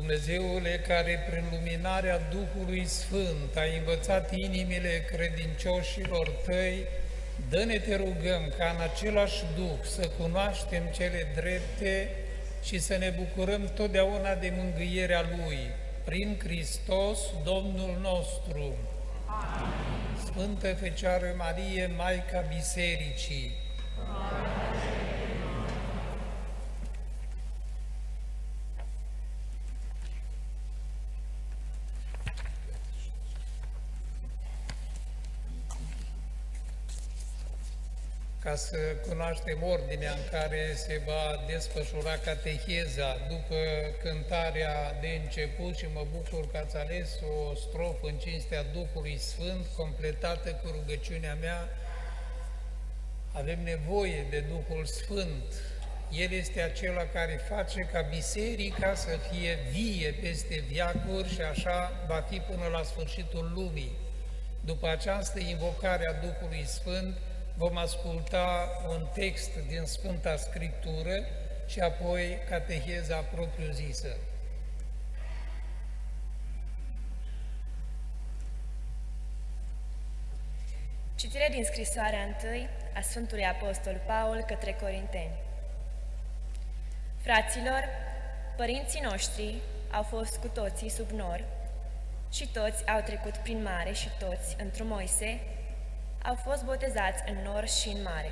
Dumnezeule, care prin luminarea Duhului Sfânt ai învățat inimile credincioșilor Tăi, dă-ne, te rugăm, ca în același Duh să cunoaștem cele drepte și să ne bucurăm totdeauna de mângâierea Lui, prin Hristos, Domnul nostru. Amin. Sfântă Fecioară Marie, Maica Bisericii, ca să cunoaștem ordinea în care se va desfășura cateheza după cântarea de început, și mă bucur că ați ales o strofă în cinstea Duhului Sfânt, completată cu rugăciunea mea. Avem nevoie de Duhul Sfânt. El este acela care face ca biserica să fie vie peste veacuri și așa va fi până la sfârșitul lumii. După această invocare a Duhului Sfânt, vom asculta un text din Sfânta Scriptură și apoi cateheza propriu-zisă. Citire din scrisoarea 1 a Sfântului Apostol Paul către Corinteni. Fraților, părinții noștri au fost cu toții sub nor și toți au trecut prin mare și toți, într-un Moise, au fost botezați în nor și în mare.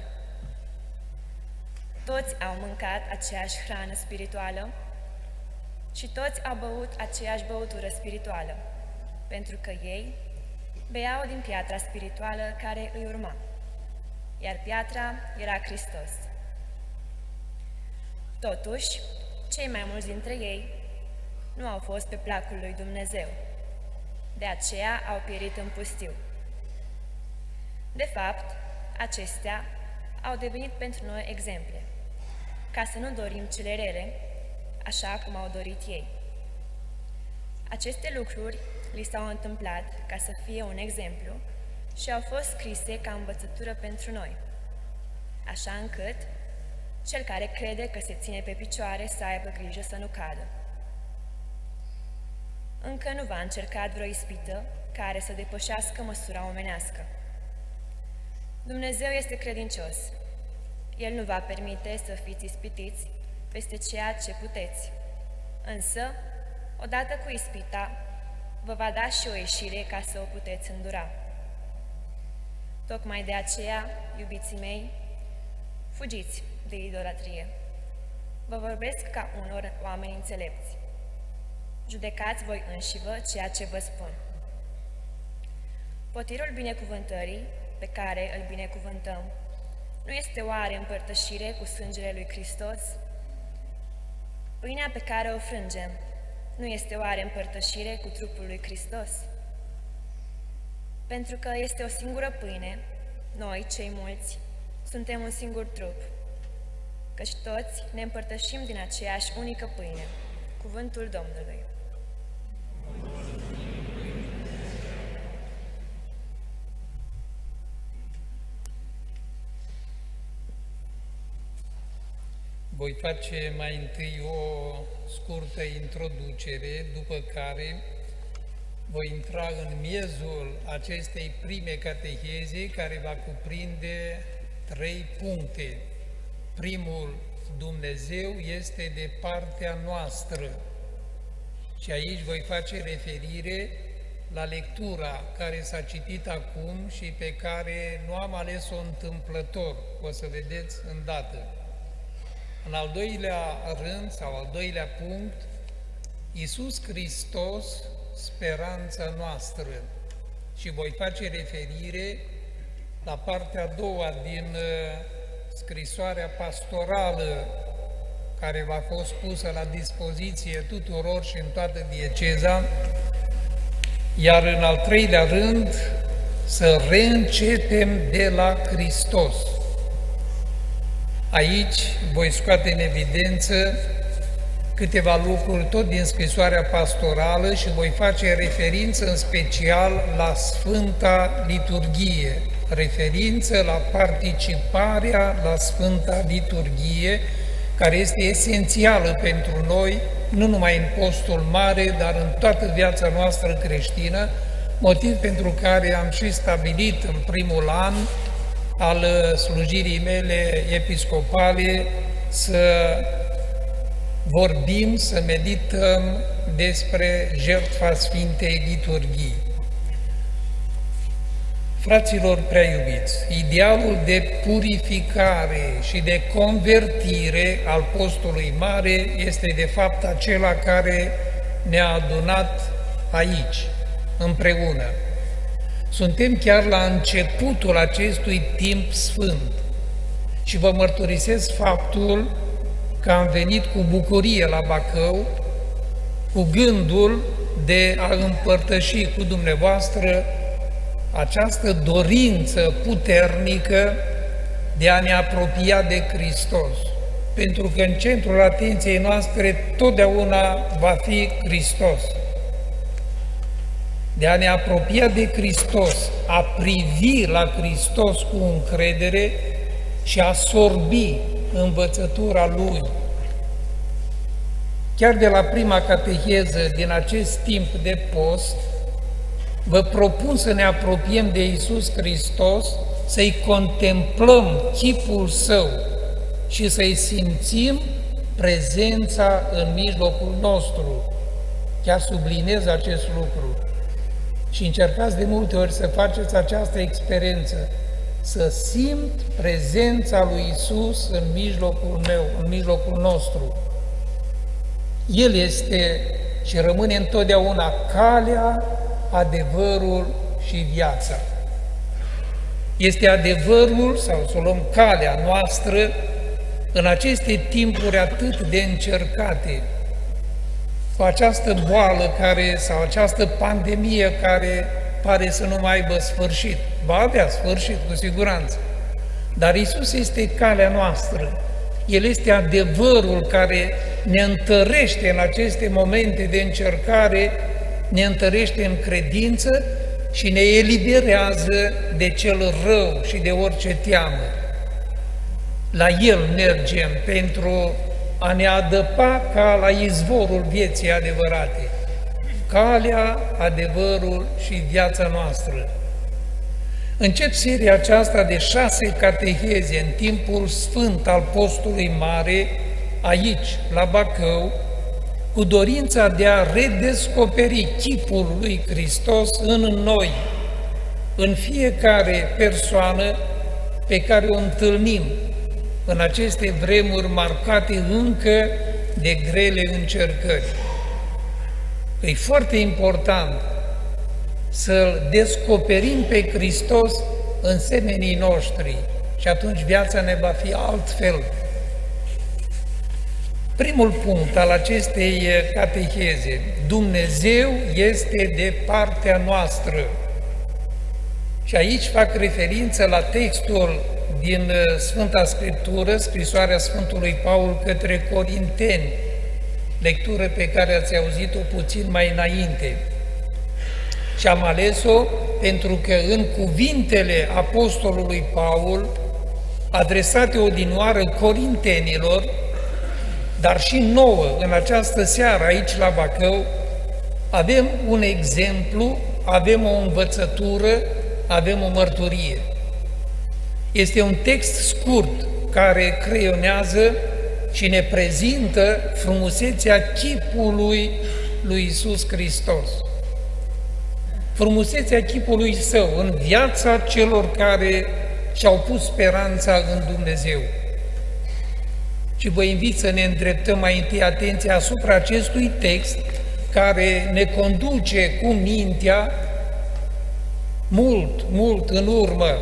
Toți au mâncat aceeași hrană spirituală și toți au băut aceeași băutură spirituală, pentru că ei beau din piatra spirituală care îi urma, iar piatra era Hristos. Totuși, cei mai mulți dintre ei nu au fost pe placul lui Dumnezeu, de aceea au pierit în pustiu. De fapt, acestea au devenit pentru noi exemple, ca să nu dorim cele rele, așa cum au dorit ei. Aceste lucruri li s-au întâmplat ca să fie un exemplu și au fost scrise ca învățătură pentru noi, așa încât cel care crede că se ține pe picioare să aibă grijă să nu cadă. Încă nu v-a încercat vreo ispită care să depășească măsura omenească. Dumnezeu este credincios. El nu va permite să fiți ispitiți peste ceea ce puteți. Însă, odată cu ispita, vă va da și o ieșire ca să o puteți îndura. Tocmai de aceea, iubiții mei, fugiți de idolatrie. Vă vorbesc ca unor oameni înțelepți. Judecați voi înșivă ceea ce vă spun. Potirul binecuvântării pe care îl binecuvântăm nu este oare împărtășire cu sângele lui Hristos? Pâinea pe care o frângem nu este oare împărtășire cu trupul lui Hristos? Pentru că este o singură pâine, noi, cei mulți, suntem un singur trup, căci toți ne împărtășim din aceeași unică pâine, cuvântul Domnului. Voi face mai întâi o scurtă introducere, după care voi intra în miezul acestei prime cateheze, care va cuprinde 3 puncte. Primul, Dumnezeu este de partea noastră. Și aici voi face referire la lectura care s-a citit acum și pe care nu am ales-o întâmplător. O să vedeți îndată. În al doilea rând, sau al doilea punct, Iisus Hristos, speranța noastră. Și voi face referire la partea a doua din scrisoarea pastorală care v-a fost pusă la dispoziție tuturor și în toată dieceza, iar în al treilea rând, să reîncepem de la Hristos. Aici voi scoate în evidență câteva lucruri tot din scrisoarea pastorală și voi face referință în special la Sfânta Liturghie, referință la participarea la Sfânta Liturghie, care este esențială pentru noi nu numai în postul mare, dar în toată viața noastră creștină, motiv pentru care am și stabilit în primul an al slujirii mele episcopale să vorbim, să medităm despre jertfa Sfintei Liturghii. Fraților prea iubiți, idealul de purificare și de convertire al postului mare este de fapt acela care ne-a adunat aici, împreună. Suntem chiar la începutul acestui timp sfânt și vă mărturisesc faptul că am venit cu bucurie la Bacău, cu gândul de a împărtăși cu dumneavoastră această dorință puternică de a ne apropia de Hristos, pentru că în centrul atenției noastre totdeauna va fi Hristos. De a ne apropia de Hristos, a privi la Hristos cu încredere și a sorbi învățătura Lui. Chiar de la prima cateheză din acest timp de post, vă propun să ne apropiem de Iisus Hristos, să-i contemplăm chipul Său și să-i simțim prezența în mijlocul nostru. Chiar subliniez acest lucru. Și încercați de multe ori să faceți această experiență, să simt prezența lui Iisus în mijlocul meu, în mijlocul nostru. El este și rămâne întotdeauna calea, adevărul și viața. Este adevărul, sau să luăm calea noastră, în aceste timpuri atât de încercate, cu această boală sau această pandemie care pare să nu mai aibă sfârșit. Va avea sfârșit, cu siguranță. Dar Iisus este calea noastră. El este adevărul care ne întărește în aceste momente de încercare, ne întărește în credință și ne eliberează de cel rău și de orice teamă. La El mergem pentru a ne adăpa ca la izvorul vieții adevărate, calea, adevărul și viața noastră. Încep seria aceasta de 6 cateheze în timpul sfânt al postului mare, aici, la Bacău, cu dorința de a redescoperi chipul lui Hristos în noi, în fiecare persoană pe care o întâlnim în aceste vremuri marcate încă de grele încercări. E foarte important să-L descoperim pe Hristos în semenii noștri și atunci viața ne va fi altfel. Primul punct al acestei cateheze: Dumnezeu este de partea noastră. Și aici fac referință la textul din Sfânta Scriptură, scrisoarea Sfântului Paul către Corinteni, lectură pe care ați auzit-o puțin mai înainte. Și am ales-o pentru că în cuvintele apostolului Paul, adresate odinioară corintenilor, dar și nouă în această seară aici la Bacău, avem un exemplu, avem o învățătură, avem o mărturie. Este un text scurt care creionează și ne prezintă frumusețea chipului lui Iisus Hristos. Frumusețea chipului Său în viața celor care și-au pus speranța în Dumnezeu. Și vă invit să ne îndreptăm mai întâi atenția asupra acestui text care ne conduce cu mintea mult în urmă.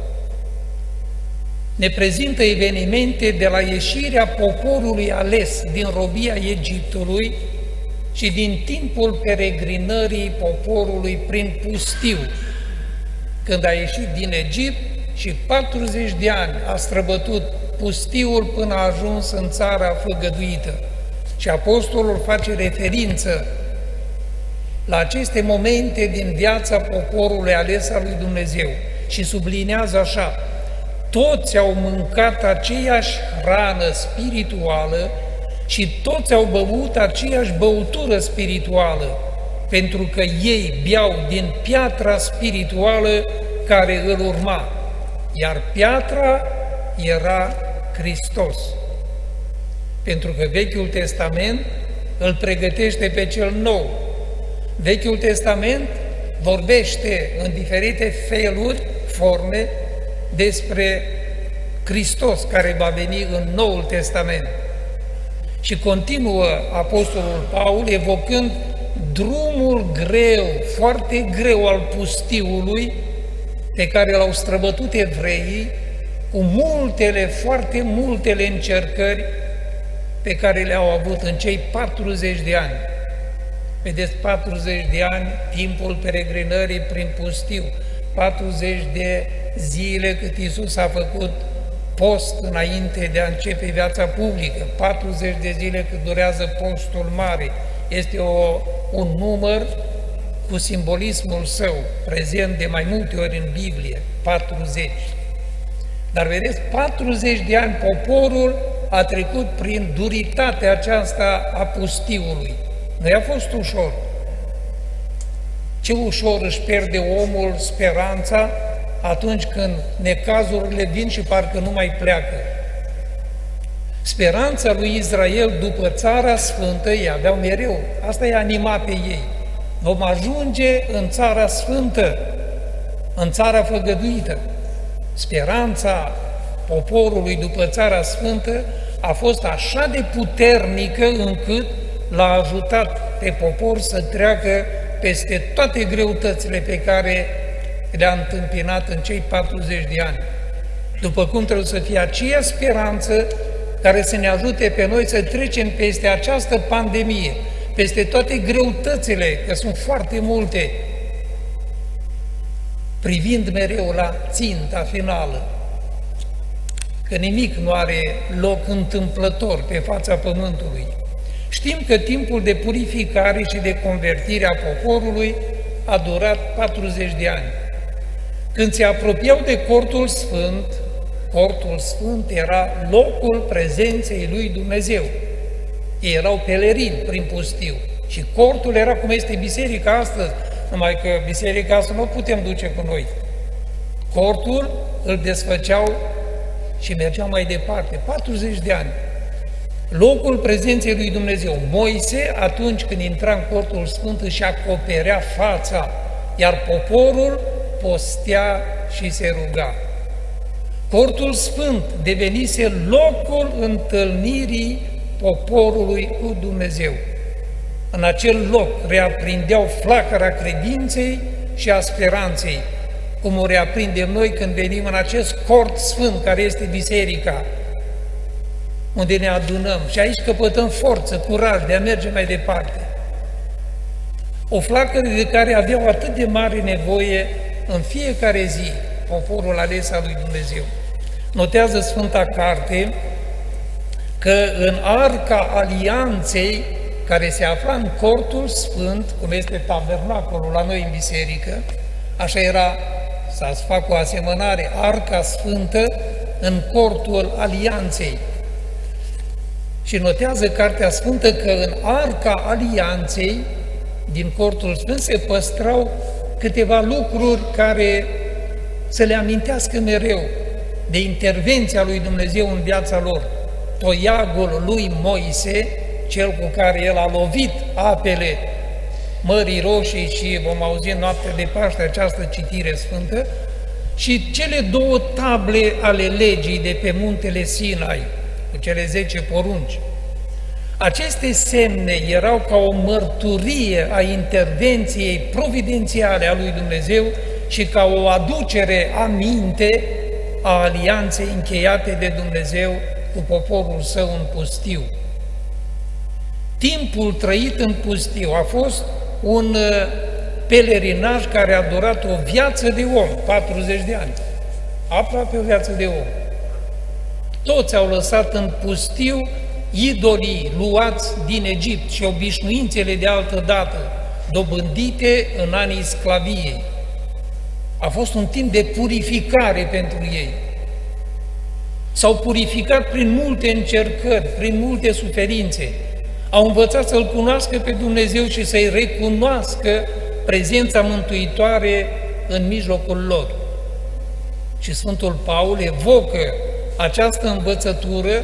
Ne prezintă evenimente de la ieșirea poporului ales din robia Egiptului și din timpul peregrinării poporului prin pustiu, când a ieșit din Egipt și 40 de ani a străbătut pustiul până a ajuns în țara făgăduită. Și apostolul face referință la aceste momente din viața poporului ales al lui Dumnezeu și sublinează așa: toți au mâncat aceeași hrană spirituală și toți au băut aceeași băutură spirituală, pentru că ei beau din piatra spirituală care îl urma, iar piatra era Hristos. Pentru că Vechiul Testament îl pregătește pe cel nou. Vechiul Testament vorbește în diferite feluri, forme, despre Hristos care va veni în Noul Testament. Și continuă Apostolul Paul evocând drumul greu, foarte greu al pustiului pe care l-au străbătut evreii cu multele, foarte multele încercări pe care le-au avut în cei 40 de ani. Vedeți, 40 de ani, timpul peregrinării prin pustiu, 40 de zile cât Iisus a făcut post înainte de a începe viața publică, 40 de zile cât durează postul mare. Este un număr cu simbolismul său, prezent de mai multe ori în Biblie, 40. Dar vedeți, 40 de ani poporul a trecut prin duritatea aceasta a pustiului. Nu i-a fost ușor. Ce ușor își pierde omul speranța atunci când necazurile vin și parcă nu mai pleacă. Speranța lui Israel după Țara Sfântă îi aveau mereu. Asta i-a animat pe ei. Vom ajunge în Țara Sfântă, în Țara Făgăduită. Speranța poporului după Țara Sfântă a fost așa de puternică încât l-a ajutat pe popor să treacă peste toate greutățile pe care le-a întâmpinat în cei 40 de ani. După cum trebuie să fie aceea speranță care să ne ajute pe noi să trecem peste această pandemie, peste toate greutățile, că sunt foarte multe, privind mereu la ținta finală, că nimic nu are loc întâmplător pe fața pământului. Știm că timpul de purificare și de convertire a poporului a durat 40 de ani. Când se apropiau de Cortul Sfânt era locul prezenței lui Dumnezeu. Ei erau pelerini prin pustiu și cortul era cum este biserica astăzi, numai că biserica asta nu o putem duce cu noi. Cortul îl desfăceau și mergeau mai departe, 40 de ani. Locul prezenței lui Dumnezeu. Moise, atunci când intra în Cortul Sfânt, își acoperea fața, iar poporul postea și se ruga. Cortul Sfânt devenise locul întâlnirii poporului cu Dumnezeu. În acel loc reaprindeau flacăra credinței și a speranței, cum o reaprindem noi când venim în acest cort sfânt care este biserica, unde ne adunăm și aici căpătăm forță, curaj de a merge mai departe. O flacără de care aveau atât de mare nevoie în fiecare zi poporul ales al lui Dumnezeu. Notează Sfânta Carte că în Arca Alianței, care se afla în Cortul Sfânt, cum este tabernacolul la noi în biserică, așa era, să fac o asemănare, Arca Sfântă în Cortul Alianței. Și notează Cartea Sfântă că în Arca Alianței, din Cortul Sfânt, se păstrau câteva lucruri care să le amintească mereu de intervenția lui Dumnezeu în viața lor. Toiagul lui Moise, cel cu care el a lovit apele Mării Roșii și vom auzi în noaptea de Paște această citire sfântă, și cele două table ale legii de pe muntele Sinai, cu cele 10 porunci. Aceste semne erau ca o mărturie a intervenției providențiale a lui Dumnezeu și ca o aducere aminte a alianței încheiate de Dumnezeu cu poporul său în pustiu. Timpul trăit în pustiu a fost un pelerinaj care a durat o viață de om, 40 de ani, aproape o viață de om. Toți au lăsat în pustiu idolii luați din Egipt și obișnuințele de altă dată, dobândite în anii sclaviei. A fost un timp de purificare pentru ei. S-au purificat prin multe încercări, prin multe suferințe. Au învățat să-L cunoască pe Dumnezeu și să-i recunoască prezența mântuitoare în mijlocul lor. Și Sfântul Paul evocă această învățătură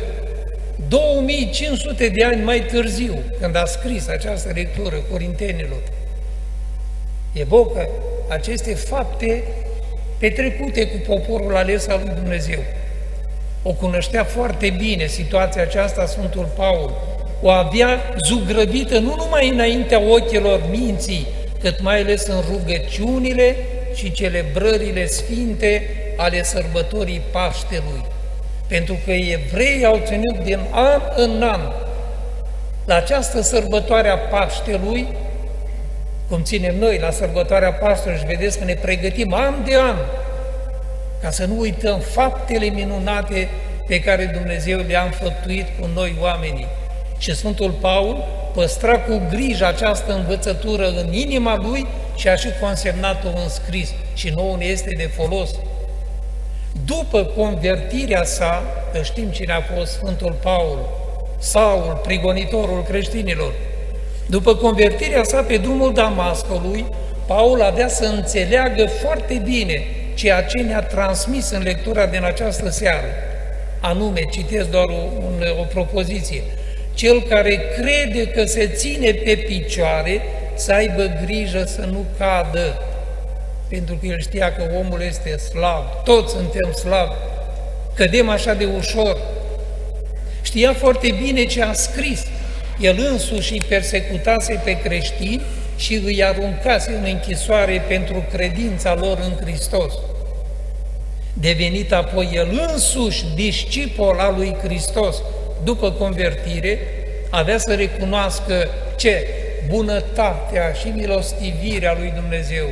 2500 de ani mai târziu, când a scris această lectură Corintenilor. Evocă aceste fapte petrecute cu poporul ales al lui Dumnezeu. O cunoștea foarte bine situația aceasta Sfântul Paul. O avea zugrăvită nu numai înaintea ochilor minții, cât mai ales în rugăciunile și celebrările sfinte ale sărbătorii Paștelui. Pentru că evreii au ținut din an în an la această sărbătoare a Paștelui, cum ținem noi la sărbătoarea Paștelui și vedeți că ne pregătim an de an ca să nu uităm faptele minunate pe care Dumnezeu le-a înfăptuit cu noi oamenii. Și Sfântul Paul păstra cu grijă această învățătură în inima lui și a și consemnat-o în scris și nouă ne este de folos. După convertirea sa, că știm cine a fost Sfântul Paul, Saul, prigonitorul creștinilor, după convertirea sa pe drumul Damascului, Paul avea să înțeleagă foarte bine ceea ce ne-a transmis în lectura din această seară. Anume, citesc doar o propoziție, cel care crede că se ține pe picioare să aibă grijă să nu cadă, pentru că el știa că omul este slab, toți suntem slabi, cădem așa de ușor. Știa foarte bine ce a scris, el însuși îi persecutase pe creștini și îi aruncase în închisoare pentru credința lor în Hristos. Devenit apoi el însuși discipol al lui Hristos, după convertire, avea să recunoască ce? Bunătatea și milostivirea lui Dumnezeu,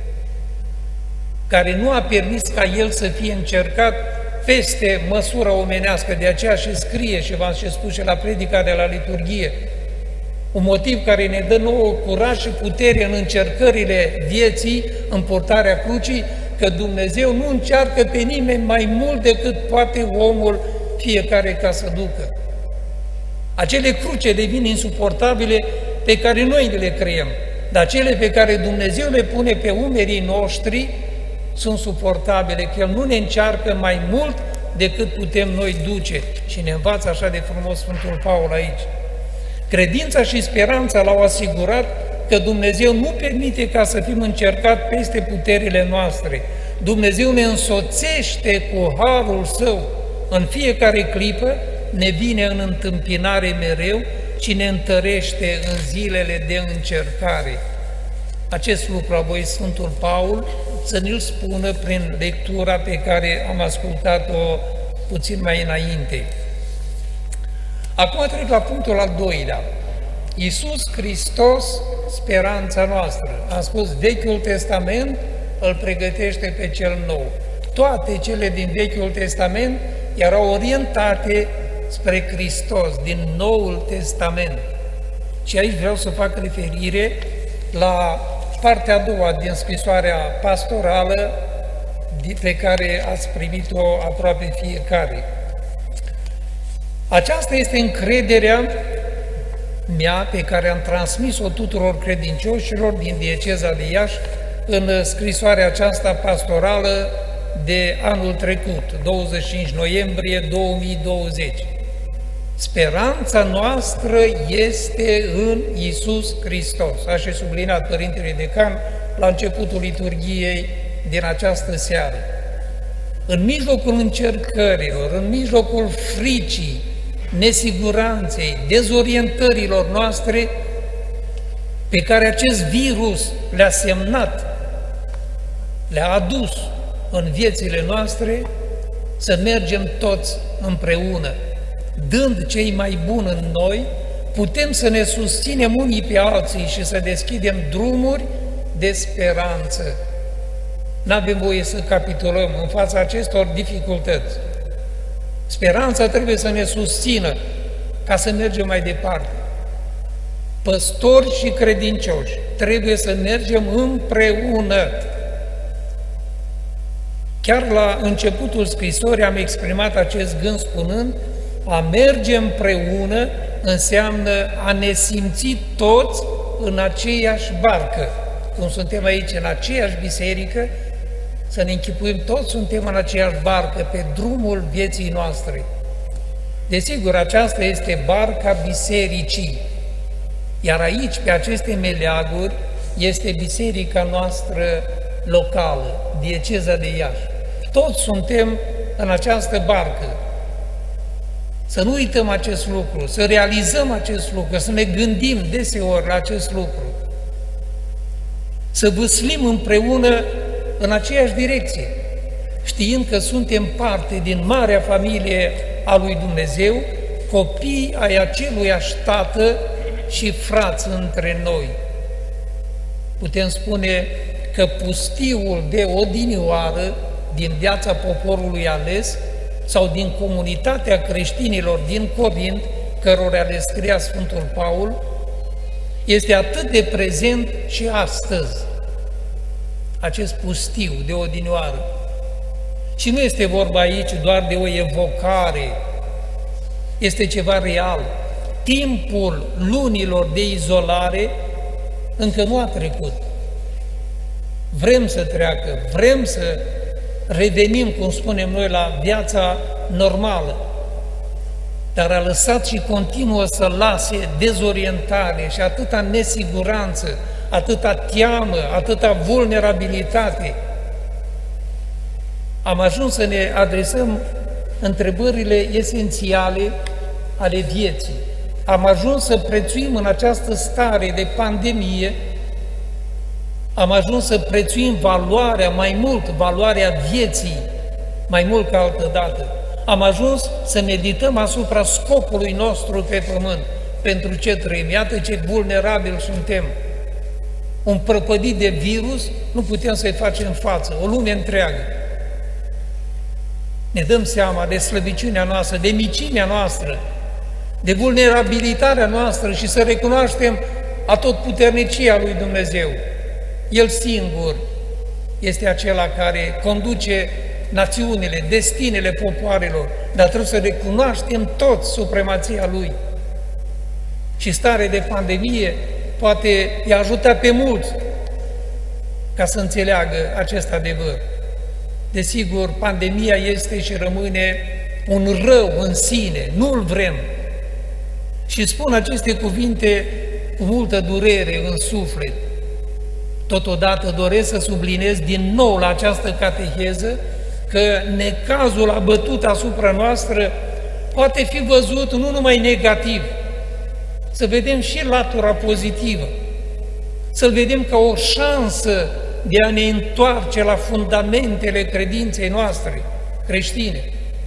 care nu a permis ca el să fie încercat peste măsura omenească. De aceea și scrie, și v-am și spus și la predica de la liturghie, un motiv care ne dă nouă curaj și putere în încercările vieții, în purtarea crucii, că Dumnezeu nu încearcă pe nimeni mai mult decât poate omul fiecare ca să ducă. Acele cruce devin insuportabile pe care noi le creăm, dar cele pe care Dumnezeu le pune pe umerii noștri sunt suportabile, că El nu ne încearcă mai mult decât putem noi duce. Și ne învață așa de frumos Sfântul Paul aici. Credința și speranța l-au asigurat că Dumnezeu nu permite ca să fim încercat peste puterile noastre. Dumnezeu ne însoțește cu harul Său în fiecare clipă, ne vine în întâmpinare mereu și ne întărește în zilele de încercare. Acest lucru apoi Sfântul Paul să ne-l spună prin lectura pe care am ascultat-o puțin mai înainte. Acum trec la punctul al doilea. Iisus Hristos, speranța noastră. Am spus, Vechiul Testament îl pregătește pe cel nou. Toate cele din Vechiul Testament erau orientate spre Hristos, din Noul Testament. Și aici vreau să fac referire la partea a doua din scrisoarea pastorală pe care ați primit-o aproape fiecare. Aceasta este încrederea mea pe care am transmis-o tuturor credincioșilor din dieceza de Iași în scrisoarea aceasta pastorală de anul trecut, 25 noiembrie 2020. Speranța noastră este în Iisus Hristos. Așa și subliniat Părintele Decan la începutul liturghiei din această seară. În mijlocul încercărilor, în mijlocul fricii, nesiguranței, dezorientărilor noastre, pe care acest virus le-a semnat, le-a adus în viețile noastre, să mergem toți împreună. Dând cei mai buni în noi, putem să ne susținem unii pe alții și să deschidem drumuri de speranță. N-avem voie să capitulăm în fața acestor dificultăți. Speranța trebuie să ne susțină ca să mergem mai departe. Păstori și credincioși trebuie să mergem împreună. Chiar la începutul scrisorii am exprimat acest gând spunând: a merge împreună înseamnă a ne simți toți în aceeași barcă. Cum suntem aici în aceeași biserică, să ne închipuim, toți suntem în aceeași barcă, pe drumul vieții noastre. Desigur, aceasta este barca bisericii, iar aici, pe aceste meleaguri, este biserica noastră locală, dieceza de Iași. Toți suntem în această barcă. Să nu uităm acest lucru, să realizăm acest lucru, să ne gândim deseori la acest lucru. Să vâslim împreună în aceeași direcție, știind că suntem parte din marea familie a lui Dumnezeu, copii ai aceluiași Tată și frați între noi. Putem spune că pustiul de odinioară din viața poporului ales sau din comunitatea creștinilor din Corint, cărora le scria Sfântul Paul, este atât de prezent și astăzi, acest pustiu de odinioară. Și nu este vorba aici doar de o evocare, este ceva real. Timpul lunilor de izolare încă nu a trecut. Vrem să treacă, vrem să revenim, cum spunem noi, la viața normală, dar a lăsat și continuă să lase dezorientare și atâta nesiguranță, atâta teamă, atâta vulnerabilitate. Am ajuns să ne adresăm întrebările esențiale ale vieții. Am ajuns să prețuim în această stare de pandemie, am ajuns să prețuim valoarea mai mult, valoarea vieții, mai mult ca altădată. Am ajuns să medităm asupra scopului nostru pe pământ, pentru ce trăim. Iată ce vulnerabili suntem. Un prăpădit de virus nu putem să-i facem față, o lume întreagă. Ne dăm seama de slăbiciunea noastră, de micimea noastră, de vulnerabilitatea noastră și să recunoaștem atotputernicia lui Dumnezeu. El singur este acela care conduce națiunile, destinele popoarelor, dar trebuie să recunoaștem toți supremația Lui. Și starea de pandemie poate i-a ajutat pe mulți ca să înțeleagă acest adevăr. Desigur, pandemia este și rămâne un rău în sine, nu-l vrem. Și spun aceste cuvinte cu multă durere în suflet. Totodată doresc să subliniez din nou la această cateheză că necazul abătut asupra noastră poate fi văzut nu numai negativ, să vedem și latura pozitivă, să-l vedem ca o șansă de a ne întoarce la fundamentele credinței noastre creștine,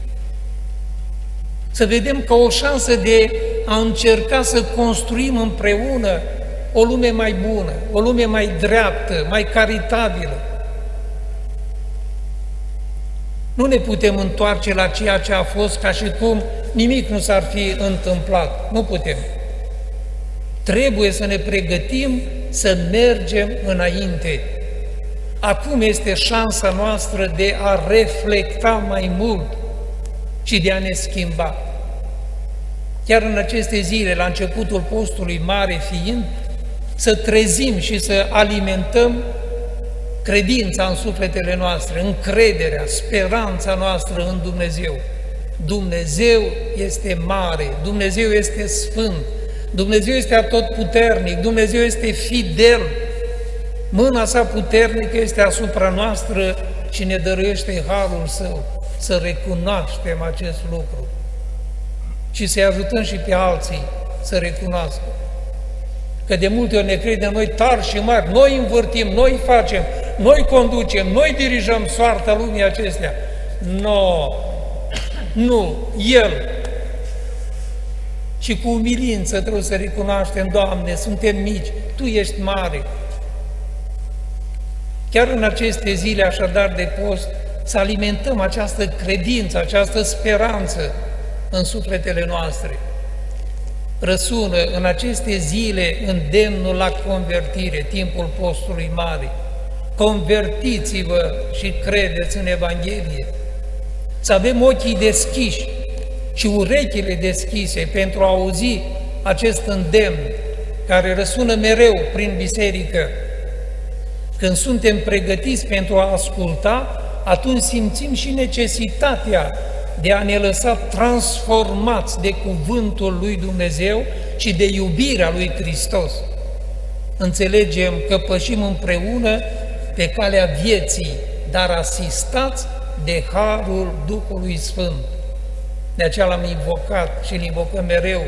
să vedem ca o șansă de a încerca să construim împreună o lume mai bună, o lume mai dreaptă, mai caritabilă. Nu ne putem întoarce la ceea ce a fost ca și cum nimic nu s-ar fi întâmplat. Nu putem. Trebuie să ne pregătim să mergem înainte. Acum este șansa noastră de a reflecta mai mult și de a ne schimba. Chiar în aceste zile, la începutul postului mare fiind, să trezim și să alimentăm credința în sufletele noastre, încrederea, speranța noastră în Dumnezeu. Dumnezeu este mare, Dumnezeu este sfânt, Dumnezeu este atotputernic, Dumnezeu este fidel. Mâna sa puternică este asupra noastră și ne dăruiește harul Său. Să recunoaștem acest lucru și să-i ajutăm și pe alții să recunoască. Că de multe ori ne credem noi tari și mari, noi învârtim, noi facem, noi conducem, noi dirijăm soarta lumii acestea. Nu, El. Și cu umilință trebuie să recunoaștem, Doamne, suntem mici, Tu ești mare. Chiar în aceste zile, așadar, de post, să alimentăm această credință, această speranță în sufletele noastre. Răsună în aceste zile îndemnul la convertire, timpul postului mare. convertiți-vă și credeți în Evanghelie. Să avem ochii deschiși și urechile deschise pentru a auzi acest îndemn care răsună mereu prin biserică. Când suntem pregătiți pentru a asculta, atunci simțim și necesitatea de a ne lăsa transformați de cuvântul lui Dumnezeu și de iubirea lui Hristos. Înțelegem că pășim împreună pe calea vieții, dar asistați de harul Duhului Sfânt. De aceea l-am invocat și îl invocăm mereu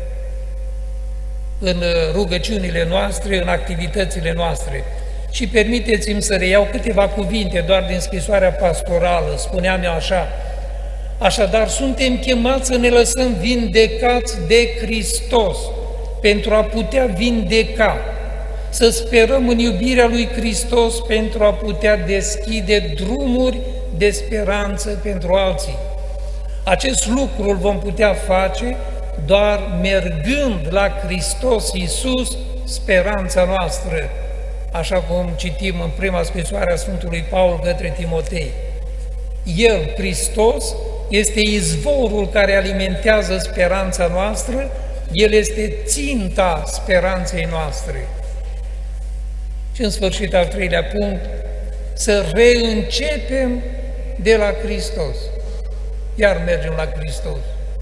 în rugăciunile noastre, în activitățile noastre. Și permiteți-mi să reiau câteva cuvinte doar din scrisoarea pastorală. Spuneam eu așa: așadar, suntem chemați să ne lăsăm vindecați de Hristos pentru a putea vindeca, să sperăm în iubirea lui Hristos pentru a putea deschide drumuri de speranță pentru alții. Acest lucru îl vom putea face doar mergând la Hristos Iisus, speranța noastră, așa cum citim în prima scrisoare a Sfântului Paul către Timotei. El, Hristos, este izvorul care alimentează speranța noastră, El este ținta speranței noastre. Și în sfârșit, al treilea punct, să reîncepem de la Hristos. Iar mergem la Hristos.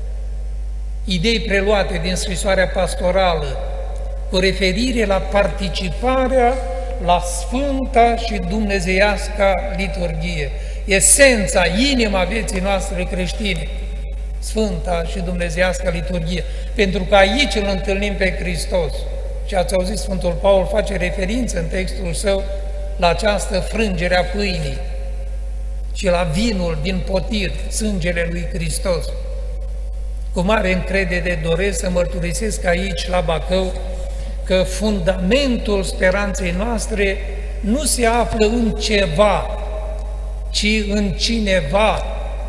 Idei preluate din scrisoarea pastorală cu referire la participarea la Sfânta și Dumnezeiasca liturghie. Esența, inima vieții noastre creștine, Sfânta și Dumnezeiasca liturghie, pentru că aici îl întâlnim pe Hristos. Și ați auzit, Sfântul Paul face referință în textul său la această frângere a pâinii și la vinul din potir, sângele lui Hristos. Cu mare încredere doresc să mărturisesc aici, la Bacău, că fundamentul speranței noastre nu se află în ceva, ci în cineva,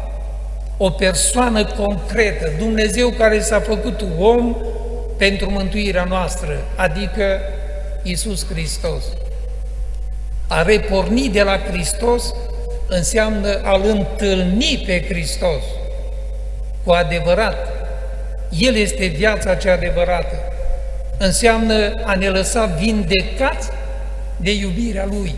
o persoană concretă, Dumnezeu care s-a făcut om pentru mântuirea noastră, adică Iisus Hristos. A reporni de la Hristos înseamnă a-L întâlni pe Hristos cu adevărat. El este viața cea adevărată. Înseamnă a ne lăsa vindecați de iubirea Lui.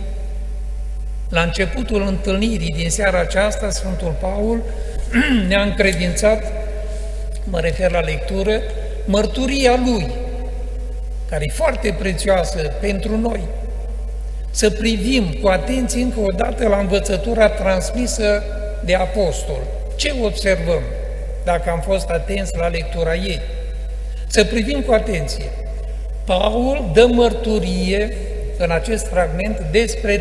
La începutul întâlnirii din seara aceasta, Sfântul Paul ne-a încredințat, mă refer la lectură, mărturia Lui, care e foarte prețioasă pentru noi. Să privim cu atenție încă o dată la învățătura transmisă de apostol. Ce observăm dacă am fost atenți la lectura ei? Să privim cu atenție. Paul dă mărturie în acest fragment despre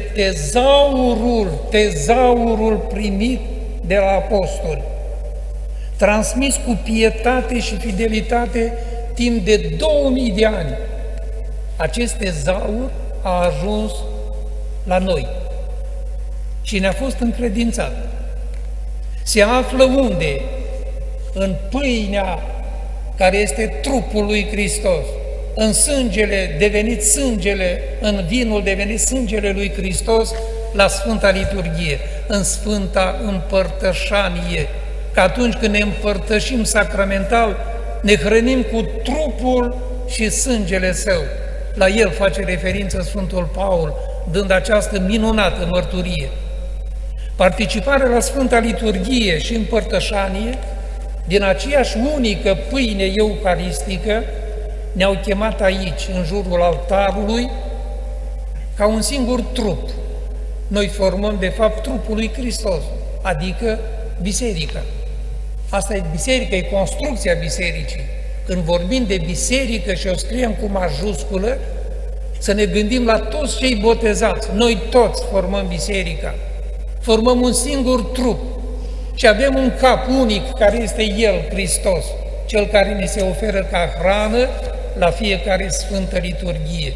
tezaurul primit de la apostoli, transmis cu pietate și fidelitate timp de 2000 de ani. Acest tezaur a ajuns la noi și ne-a fost încredințat. Se află unde? În pâinea care este trupul lui Hristos, în sângele devenit sângele, în vinul devenit sângele lui Hristos, la Sfânta Liturghie, în Sfânta Împărtășanie, că atunci când ne împărtășim sacramental, ne hrănim cu trupul și sângele Său. La el face referință Sfântul Paul, dând această minunată mărturie. Participarea la Sfânta Liturghie și Împărtășanie, din aceeași unică pâine eucaristică, ne-au chemat aici, în jurul altarului, ca un singur trup. Noi formăm, de fapt, trupul lui Hristos, adică biserica. Asta e biserica, e construcția bisericii. Când vorbim de biserică și o scriem cu majusculă, să ne gândim la toți cei botezați. Noi toți formăm biserica. Formăm un singur trup și avem un cap unic care este El, Hristos, Cel care ne se oferă ca hrană la fiecare Sfântă Liturghie.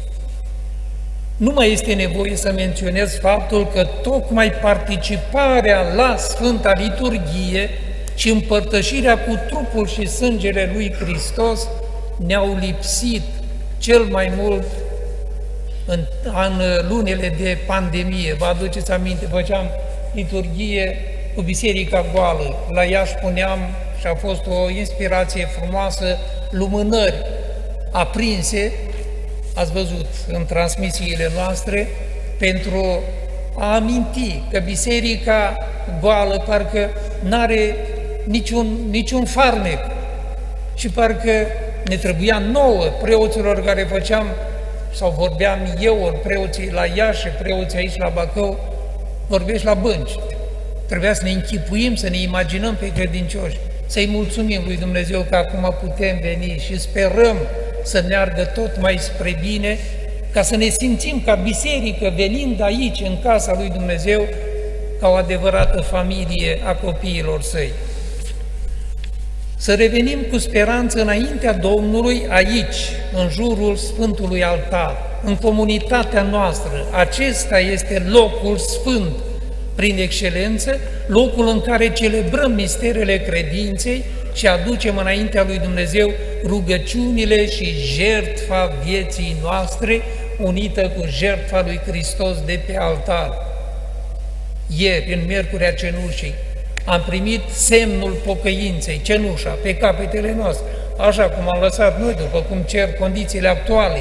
Nu mai este nevoie să menționez faptul că tocmai participarea la Sfânta Liturghie și împărtășirea cu trupul și sângele lui Hristos ne-au lipsit cel mai mult în lunile de pandemie, vă aduceți aminte, făceam liturghie cu biserica goală, la Iași puneam, și a fost o inspirație frumoasă, lumânări aprinse, ați văzut în transmisiile noastre, pentru a aminti că biserica goală parcă n-are niciun farmec și parcă ne trebuia nouă, preoților care făceam, sau vorbeam eu, preoții la Iași, preoții aici la Bacău, vorbești la bănci. Trebuia să ne închipuim, să ne imaginăm pe credincioși, să-i mulțumim lui Dumnezeu că acum putem veni și sperăm să meargă tot mai spre bine, ca să ne simțim ca biserică venind aici, în casa lui Dumnezeu, ca o adevărată familie a copiilor săi. Să revenim cu speranță înaintea Domnului aici, în jurul Sfântului Altar, în comunitatea noastră. Acesta este locul sfânt, prin excelență, locul în care celebrăm misterele credinței și aducem înaintea lui Dumnezeu rugăciunile și jertfa vieții noastre, unită cu jertfa lui Hristos de pe altar. Ieri, în Miercurea Cenușii, am primit semnul pocăinței, cenușa, pe capetele noastre, așa cum am lăsat noi, după cum cer condițiile actuale.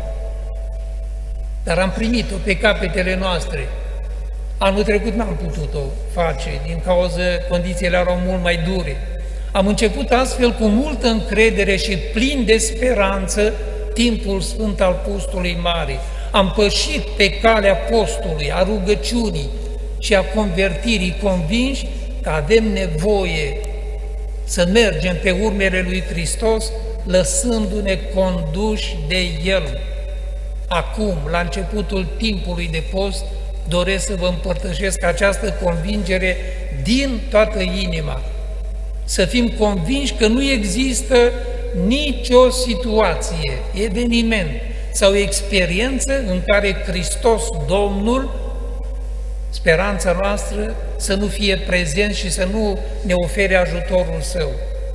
Dar am primit-o pe capetele noastre. Anul trecut n-am putut-o face, din cauza condițiile erau mult mai dure. Am început astfel cu multă încredere și plin de speranță timpul sfânt al postului mare. Am pășit pe calea postului, a rugăciunii și a convertirii, convinși că avem nevoie să mergem pe urmele lui Hristos, lăsându-ne conduși de El. Acum, la începutul timpului de post, doresc să vă împărtășesc această convingere din toată inima. Să fim convinși că nu există nicio situație, eveniment sau experiență în care Hristos, Domnul, speranța noastră, să nu fie prezent și să nu ne ofere ajutorul Său.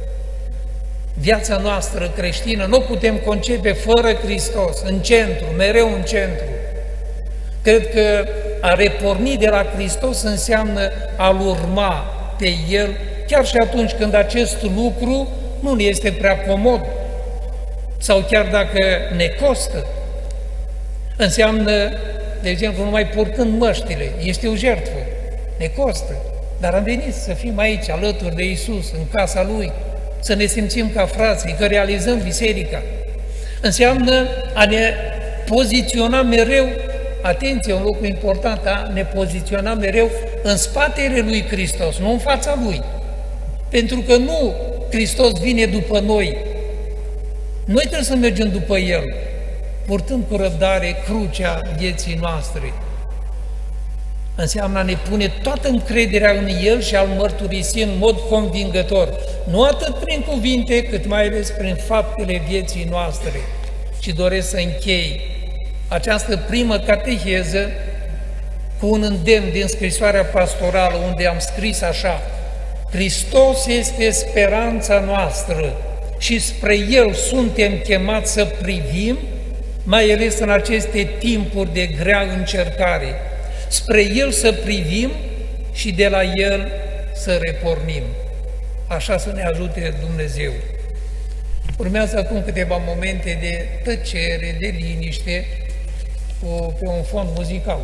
Viața noastră creștină nu putem concepe fără Hristos, în centru, mereu în centru. Cred că a reporni de la Hristos înseamnă a-L urma pe El, chiar și atunci când acest lucru nu ne este prea comod sau chiar dacă ne costă. Înseamnă, de exemplu, numai purtând măștile, este o jertfă, ne costă, dar am venit să fim aici, alături de Iisus, în casa Lui, să ne simțim ca frații, că realizăm biserica. Înseamnă a ne poziționa mereu, atenție, un lucru important, a ne poziționa mereu în spatele lui Hristos, nu în fața Lui. Pentru că nu Hristos vine după noi, noi trebuie să mergem după El, purtând cu răbdare crucea vieții noastre. Înseamnă a ne pune toată încrederea în El și a-L mărturisi în mod convingător, nu atât prin cuvinte, cât mai ales prin faptele vieții noastre. Și doresc să închei această primă cateheză cu un îndemn din scrisoarea pastorală, unde am scris așa: Hristos este speranța noastră și spre El suntem chemați să privim, mai ales în aceste timpuri de grea încercare. Spre El să privim și de la El să repornim. Așa să ne ajute Dumnezeu. Urmează acum câteva momente de tăcere, de liniște, pe un fond muzical.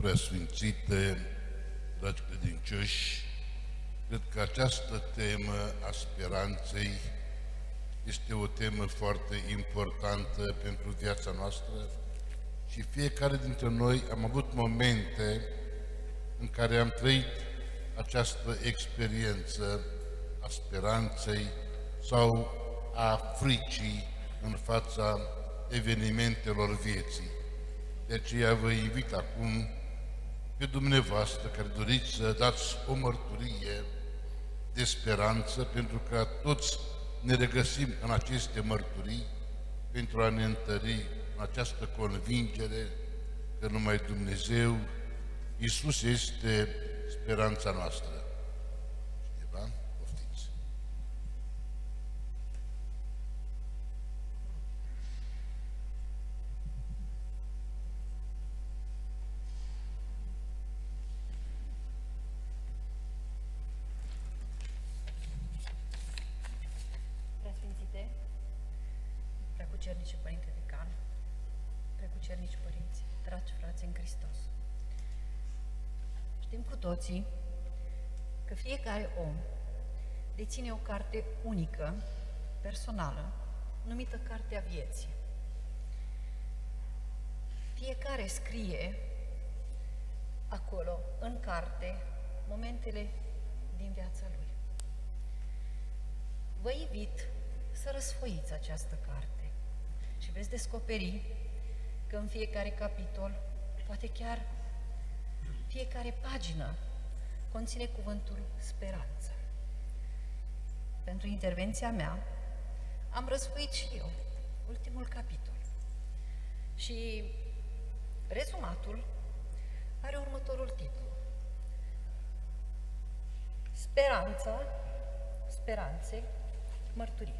preasfințite, dragi credincioși, cred că această temă a speranței este o temă foarte importantă pentru viața noastră și fiecare dintre noi am avut momente în care am trăit această experiență a speranței sau a fricii în fața evenimentelor vieții. De aceea vă invit acum pe dumneavoastră care doriți să dați o mărturie de speranță, pentru că toți ne regăsim în aceste mărturii pentru a ne întări în această convingere că numai Dumnezeu, Iisus, este speranța noastră. Cineva? Poftiți! Preasfințite, Preacucernice Părinte Decan, Preacucernici Părinți, dragi frați în Hristos, știm cu toții că fiecare om deține o carte unică, personală, numită Cartea Vieții. Fiecare scrie acolo, în carte, momentele din viața lui. Vă invit să răsfoiți această carte și veți descoperi că în fiecare capitol, poate chiar fiecare pagină, conține cuvântul speranță. Pentru intervenția mea, am răsfoit și eu ultimul capitol. Și rezumatul are următorul titlu: Speranța, speranțe, mărturie.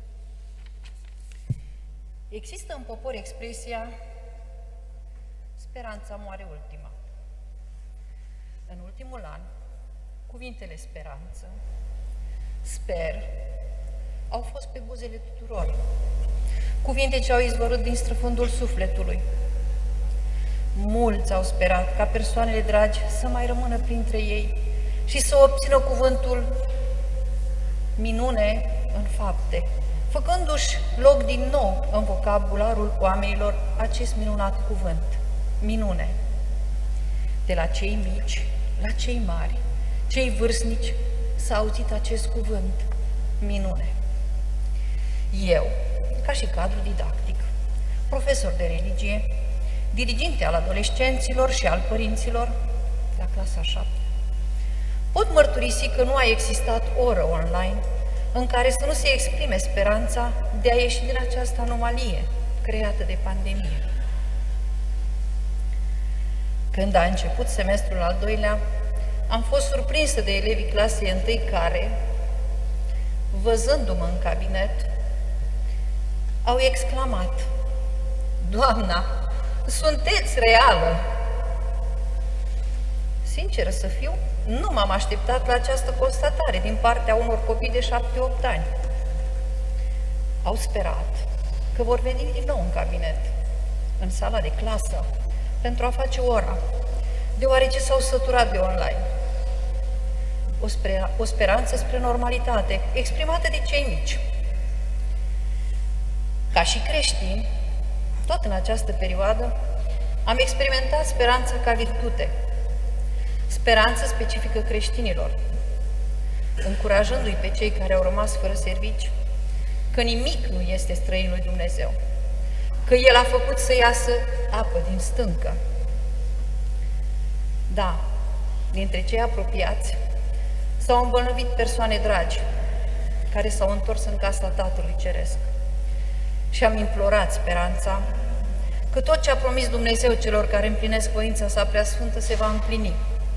Există în popor expresia speranța moare ultima. În ultimul an, cuvintele speranță, sper, au fost pe buzele tuturor. Cuvinte ce au izvorât din străfundul sufletului. Mulți au sperat ca persoanele dragi să mai rămână printre ei și să obțină cuvântul minune în fapte, făcându-și loc din nou în vocabularul oamenilor acest minunat cuvânt, minune. De la cei mici la cei mari, cei vârstnici, s-a auzit acest cuvânt, minune. Eu, ca și cadru didactic, profesor de religie, diriginte al adolescenților și al părinților, la clasa 7, pot mărturisi că nu a existat oră online în care să nu se exprime speranța de a ieși din această anomalie creată de pandemie. Când a început semestrul al doilea, am fost surprinsă de elevii clasei întâi care, văzându-mă în cabinet, au exclamat: Doamna, sunteți reală! Sinceră să fiu, nu m-am așteptat la această constatare din partea unor copii de 7-8 ani. Au sperat că vor veni din nou în cabinet, în sala de clasă, pentru a face ora, deoarece s-au săturat de online. O speranță spre normalitate, exprimată de cei mici. Ca și creștini, tot în această perioadă, am experimentat speranța ca virtute, speranță specifică creștinilor, încurajându-i pe cei care au rămas fără servici că nimic nu este străin lui Dumnezeu, că El a făcut să iasă apă din stâncă. Da, dintre cei apropiați s-au îmbolnăvit persoane dragi care s-au întors în casa Tatălui Ceresc și am implorat speranța că tot ce a promis Dumnezeu celor care împlinesc voința sa preasfântă se va împlini.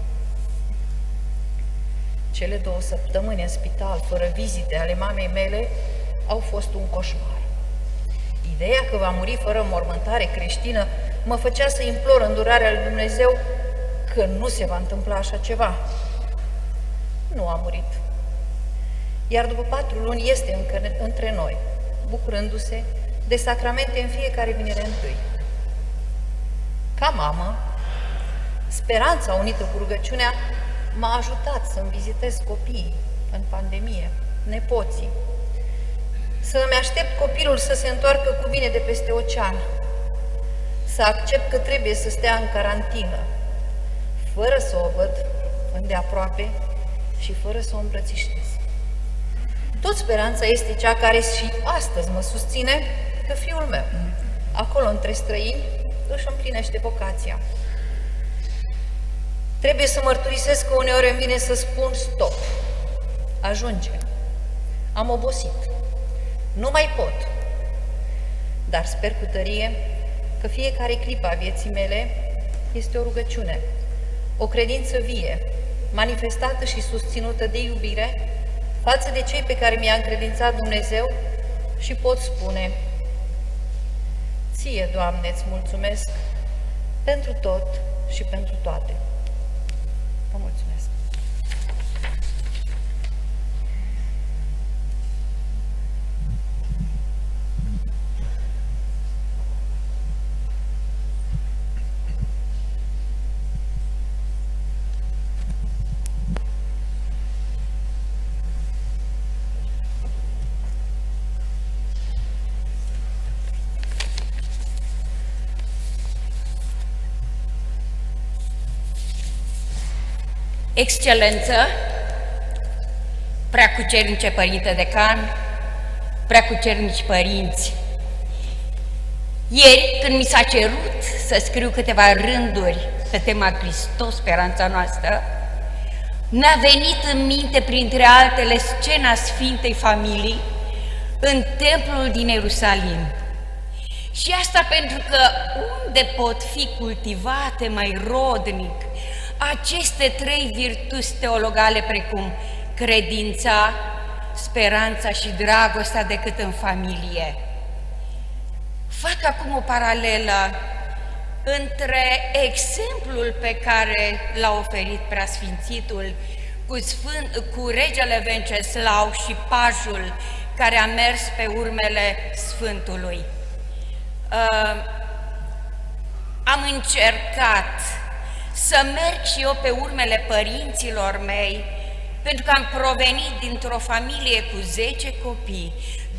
Cele 2 săptămâni în spital, fără vizite ale mamei mele, au fost un coșmar. Ideea că va muri fără mormântare creștină mă făcea să implor îndurarea lui Dumnezeu că nu se va întâmpla așa ceva. Nu a murit. Iar după 4 luni este încă între noi, bucurându-se de sacramente în fiecare vinere întâi. Ca mamă, Speranța unită cu rugăciunea m-a ajutat să-mi vizitez copiii în pandemie, nepoții, să-mi aștept copilul să se întoarcă cu bine de peste ocean, să accept că trebuie să stea în carantină, fără să o văd îndeaproape și fără să o îmbrățișez. Tot speranța este cea care și astăzi mă susține că fiul meu, acolo între străini, își împlinește vocația. Trebuie să mărturisesc că uneori îmi vine să spun stop, ajunge, am obosit, nu mai pot, dar sper cu tărie că fiecare clipă a vieții mele este o rugăciune, o credință vie, manifestată și susținută de iubire față de cei pe care mi-a încredințat Dumnezeu și pot spune: Ție, Doamne, îți mulțumesc pentru tot și pentru toate. Vă mulțumesc! Excelență, preacucernice Părinte Decan, preacucernici părinți, ieri când mi s-a cerut să scriu câteva rânduri pe tema Hristos, speranța noastră, mi-a venit în minte, printre altele, scena Sfintei Familii în templul din Ierusalim. Și asta pentru că unde pot fi cultivate mai rodnic aceste trei virtuți teologale precum credința, speranța și dragostea decât în familie. Fac acum o paralelă între exemplul pe care l-a oferit Preasfințitul cu regele Venceslau și pajul care a mers pe urmele Sfântului. Am încercat să merg și eu pe urmele părinților mei, pentru că am provenit dintr-o familie cu 10 copii,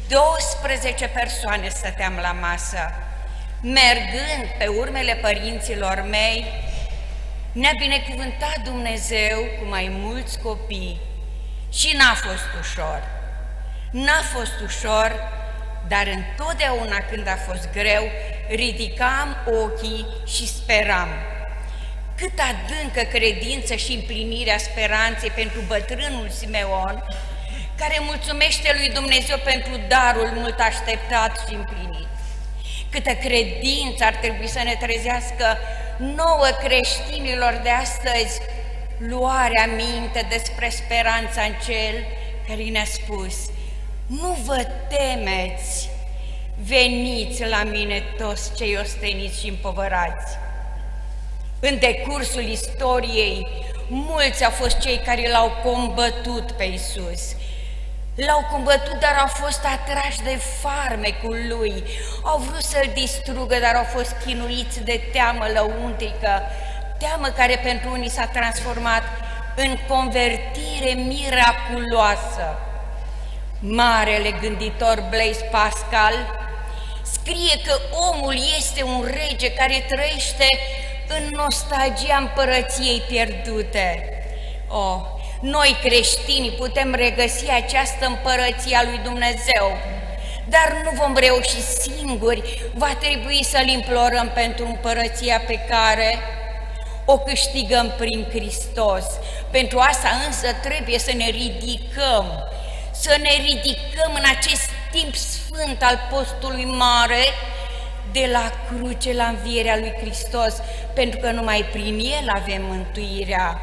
12 persoane stăteam la masă. Mergând pe urmele părinților mei, ne-a binecuvântat Dumnezeu cu mai mulți copii și n-a fost ușor. N-a fost ușor, dar întotdeauna când a fost greu, ridicam ochii și speram. Cât adâncă credință și împlinirea speranței pentru bătrânul Simeon, care mulțumește lui Dumnezeu pentru darul mult așteptat și împlinit. Câtă credință ar trebui să ne trezească nouă creștinilor de astăzi luarea minte despre speranța în Cel care ne-a spus: nu vă temeți, veniți la mine toți cei osteniți și împovărați. În decursul istoriei, mulți au fost cei care l-au combătut pe Iisus. L-au combătut, dar au fost atrași de farmecul lui. Au vrut să-l distrugă, dar au fost chinuiți de teamă lăuntrică, teamă care pentru unii s-a transformat în convertire miraculoasă. Marele gânditor Blaise Pascal scrie că omul este un rege care trăiește în nostalgia împărăției pierdute. Noi creștinii putem regăsi această împărăție a lui Dumnezeu, dar nu vom reuși singuri, va trebui să-L implorăm pentru împărăția pe care o câștigăm prin Hristos. Pentru asta însă trebuie să ne ridicăm, în acest timp sfânt al postului mare, de la cruce la învierea lui Hristos, pentru că numai prin El avem mântuirea.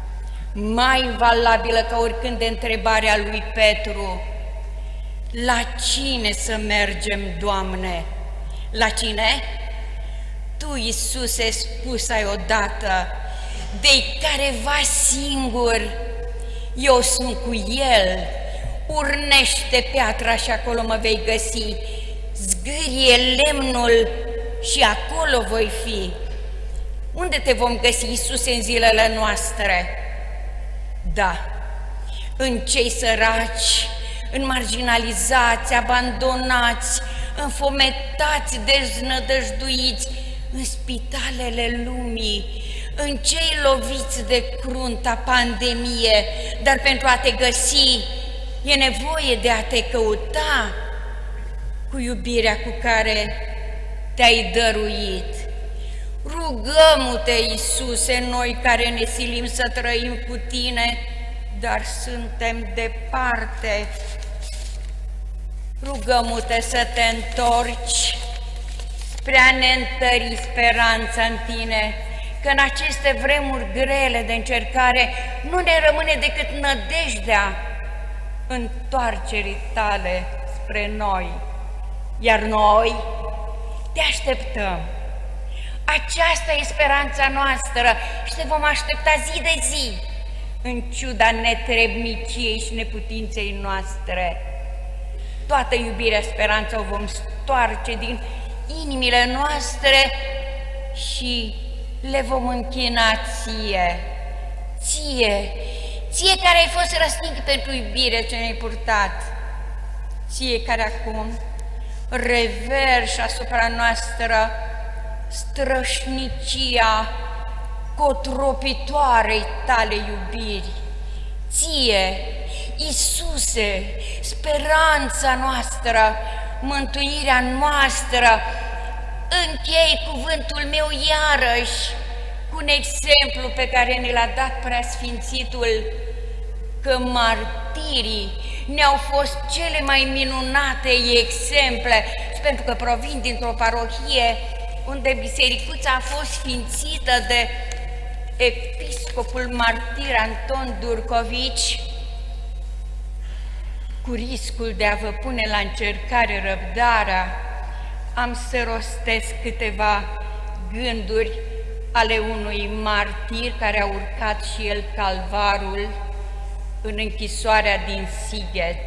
Mai valabilă ca oricând de întrebarea lui Petru: la cine să mergem, Doamne? La cine? Tu, Iisuse, spus ai odată: de careva singur, eu sunt cu El, urnește piatra și acolo mă vei găsi, zgârie lemnul și acolo voi fi. Unde te vom găsi, Iisuse, în zilele noastre? Da, în cei săraci, în marginalizați, abandonați, înfometați, deznădăjduiți, în spitalele lumii, în cei loviți de crunta pandemie, dar pentru a te găsi e nevoie de a te căuta cu iubirea cu care te-ai dăruit. Rugăm-te, Iisuse, noi care ne silim să trăim cu Tine, dar suntem departe. Rugăm-te să te întorci spre a ne întări speranța în Tine, că în aceste vremuri grele de încercare nu ne rămâne decât nădejdea întoarcerii Tale spre noi. Iar noi te așteptăm. Aceasta e speranța noastră și te vom aștepta zi de zi, în ciuda netrebniciei și neputinței noastre. Toată iubirea, speranța o vom stoarce din inimile noastre și le vom închina Ție. Ție care ai fost răstig pentru iubire ce ne-ai purtat. Ție care acum reverși asupra noastră strășnicia cotropitoarei Tale iubiri. Ție, Iisuse, speranța noastră, mântuirea noastră, închei cuvântul meu iarăși cu un exemplu pe care ne l-a dat Preasfințitul, că martirii ne-au fost cele mai minunate exemple, pentru că provin dintr-o parohie unde bisericuța a fost sfințită de episcopul martir Anton Durcovici. Cu riscul de a vă pune la încercare răbdarea, am să rostesc câteva gânduri ale unui martir care a urcat și el calvarul în închisoarea din Sighet.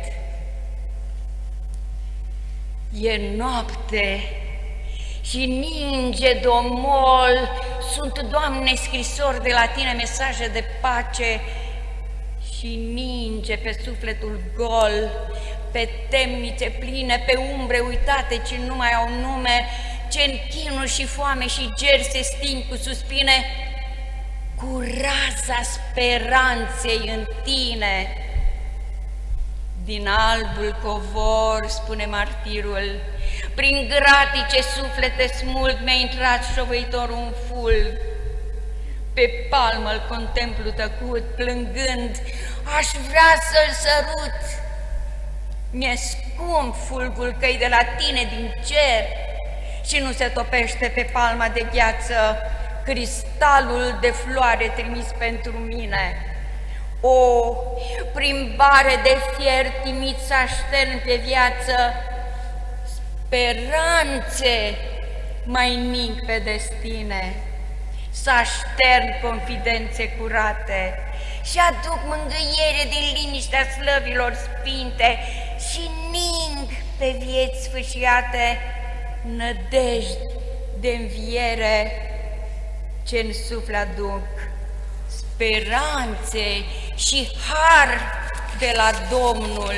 E noapte și ninge domol, sunt, Doamne, scrisori de la Tine, mesaje de pace, și ninge pe sufletul gol, pe temnițe pline, pe umbre uitate ce nu mai au nume, ce în chinuri și foame și geri se sting cu suspine, cu raza speranței în Tine. Din albul covor, spune martirul, prin gratice suflete smult mi-a intrat șovăitorul un fulg. Pe palmă îl contemplu tăcut, plângând, aș vrea să-l sărut. Mi-e scump fulgul că-i de la Tine din cer și nu se topește pe palma de gheață cristalul de floare trimis pentru mine. O, prin bare de fier timid să aștern pe viață speranțe mai ning pe destine, să aștern confidențe curate și aduc mângâiere din liniștea slăvilor spinte și ning pe vieți sfâșiate nădejdi de înviere ce-n suflet aduc, speranțe și har de la Domnul.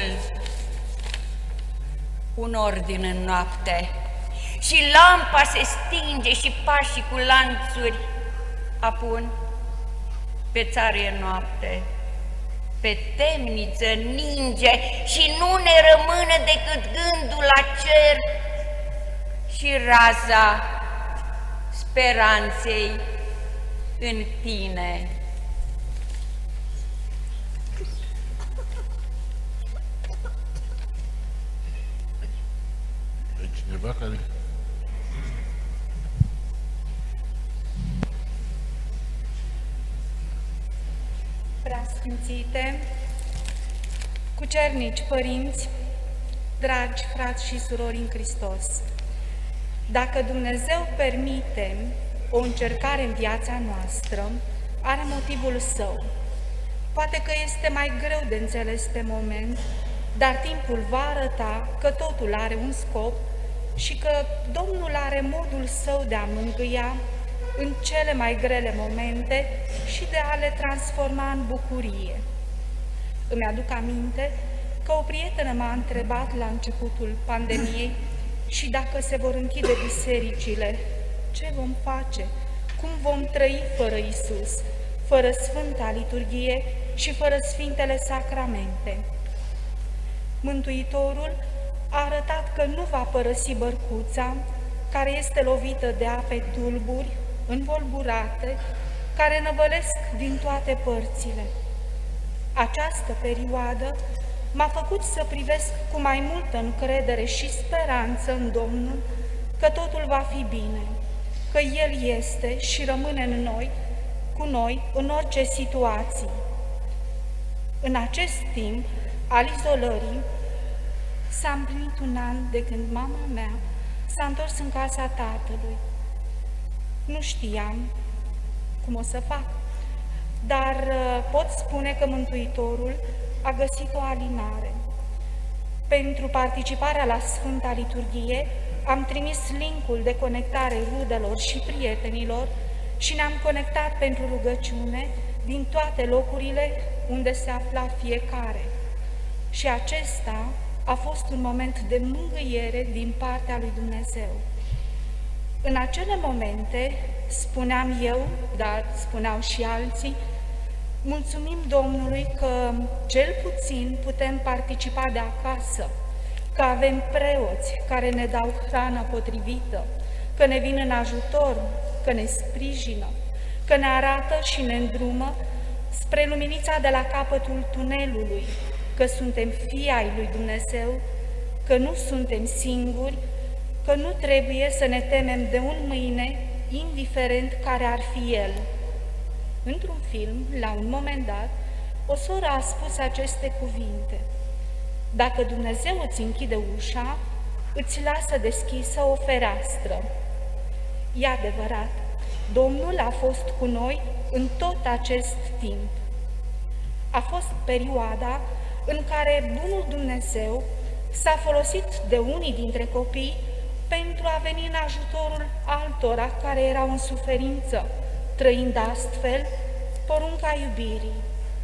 Un ordin în noapte și lampa se stinge și pașii cu lanțuri apun. Pe țară e noapte, pe temniță ninge și nu ne rămâne decât gândul la cer și raza speranței în Tine. E cineva care... Preasfințite, cucernici, părinți, dragi frați și surori în Hristos, dacă Dumnezeu permite o încercare în viața noastră, are motivul Său. Poate că este mai greu de înțeles pe moment, dar timpul va arăta că totul are un scop și că Domnul are modul Său de a mângâia, în cele mai grele momente și de a le transforma în bucurie. Îmi aduc aminte că o prietenă m-a întrebat la începutul pandemiei și dacă se vor închide bisericile, ce vom face? Cum vom trăi fără Isus, fără Sfânta Liturghie și fără Sfintele Sacramente? Mântuitorul a arătat că nu va părăsi bărcuța care este lovită de ape tulburi, învolburate, care năvălesc din toate părțile. Această perioadă m-a făcut să privesc cu mai multă încredere și speranță în Domnul că totul va fi bine, că El este și rămâne în noi, cu noi în orice situație. În acest timp al izolării s-a împlinit un an de când mama mea s-a întors în casa tatălui. Nu știam cum o să fac, dar pot spune că Mântuitorul a găsit o alinare. Pentru participarea la Sfânta Liturghie am trimis linkul de conectare rudelor și prietenilor și ne-am conectat pentru rugăciune din toate locurile unde se afla fiecare. Și acesta a fost un moment de mângâiere din partea lui Dumnezeu. În acele momente, spuneam eu, dar spuneau și alții, mulțumim Domnului că cel puțin putem participa de acasă, că avem preoți care ne dau hrana potrivită, că ne vin în ajutor, că ne sprijină, că ne arată și ne îndrumă spre luminița de la capătul tunelului, că suntem fii ai lui Dumnezeu, că nu suntem singuri, că nu trebuie să ne temem de un mâine, indiferent care ar fi el. Într-un film, la un moment dat, o soră a spus aceste cuvinte: dacă Dumnezeu îți închide ușa, îți lasă deschisă o fereastră. E adevărat, Domnul a fost cu noi în tot acest timp. A fost perioada în care Bunul Dumnezeu s-a folosit de unii dintre copii pentru a veni în ajutorul altora care erau în suferință, trăind astfel porunca iubirii.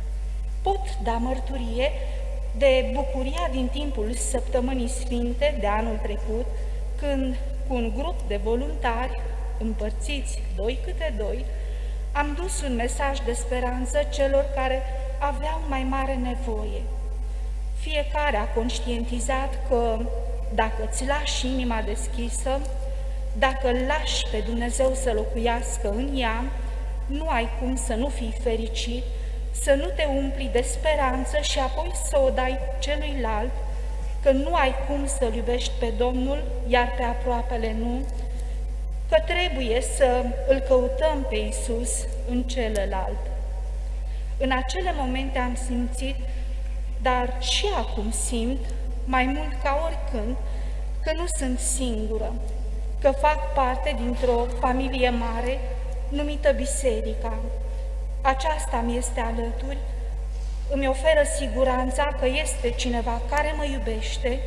Pot da mărturie de bucuria din timpul Săptămânii Sfinte de anul trecut, când, cu un grup de voluntari, împărțiți 2 câte 2, am dus un mesaj de speranță celor care aveau mai mare nevoie. Fiecare a conștientizat că dacă îți lași inima deschisă, dacă îl lași pe Dumnezeu să locuiască în ea, nu ai cum să nu fii fericit, să nu te umpli de speranță și apoi să o dai celuilalt, că nu ai cum să-L iubești pe Domnul, iar pe aproapele nu, că trebuie să îl căutăm pe Iisus în celălalt. În acele momente am simțit, dar și acum simt, mai mult ca oricând, că nu sunt singură, că fac parte dintr-o familie mare numită Biserica. Aceasta mi este alături, îmi oferă siguranța că este cineva care mă iubește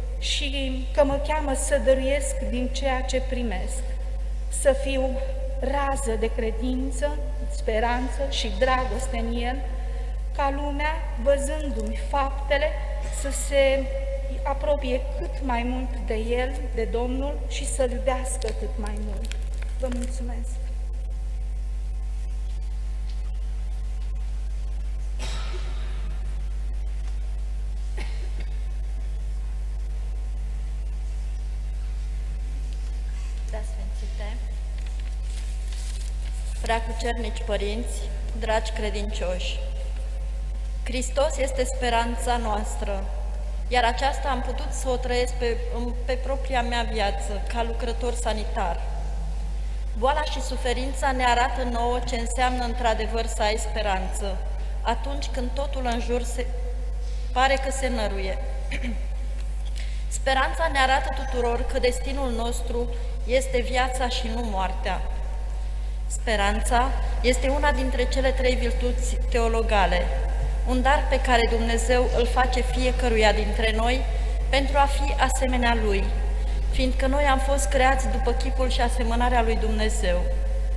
și că mă cheamă să dăruiesc din ceea ce primesc, să fiu rază de credință, speranță și dragoste în El, ca lumea, văzându-mi faptele, să se apropie cât mai mult de El, de Domnul, și să-L iubească cât mai mult. Vă mulțumesc! Preacucernici părinți, dragi credincioși, Hristos este speranța noastră, iar aceasta am putut să o trăiesc pe propria mea viață, ca lucrător sanitar. Boala și suferința ne arată nouă ce înseamnă într-adevăr să ai speranță, atunci când totul în jur pare că se năruie. Speranța ne arată tuturor că destinul nostru este viața și nu moartea. Speranța este una dintre cele 3 virtuți teologale, un dar pe care Dumnezeu îl face fiecăruia dintre noi pentru a fi asemenea Lui, fiindcă noi am fost creați după chipul și asemănarea lui Dumnezeu.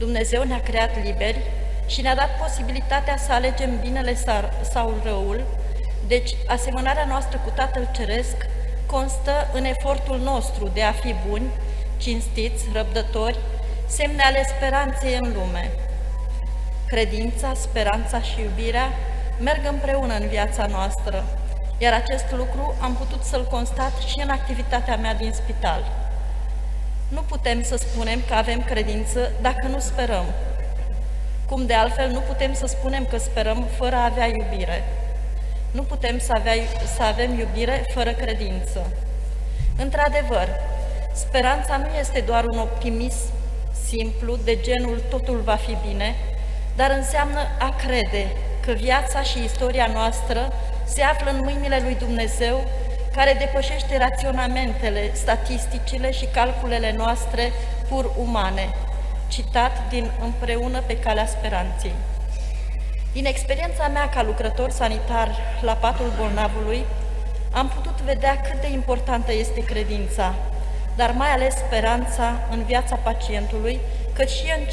Dumnezeu ne-a creat liberi și ne-a dat posibilitatea să alegem binele sau răul, deci asemănarea noastră cu Tatăl Ceresc constă în efortul nostru de a fi buni, cinstiți, răbdători, semne ale speranței în lume. Credința, speranța și iubirea merg împreună în viața noastră, iar acest lucru am putut să-l constat și în activitatea mea din spital. Nu putem să spunem că avem credință dacă nu sperăm, cum de altfel nu putem să spunem că sperăm fără a avea iubire. Nu putem să avem iubire fără credință. Într-adevăr, speranța nu este doar un optimism simplu de genul totul va fi bine, dar înseamnă a crede că viața și istoria noastră se află în mâinile lui Dumnezeu, care depășește raționamentele, statisticile și calculele noastre pur umane. Citat din Împreună pe calea speranței. Din experiența mea ca lucrător sanitar la patul bolnavului, am putut vedea cât de importantă este credința, dar mai ales speranța în viața pacientului, cât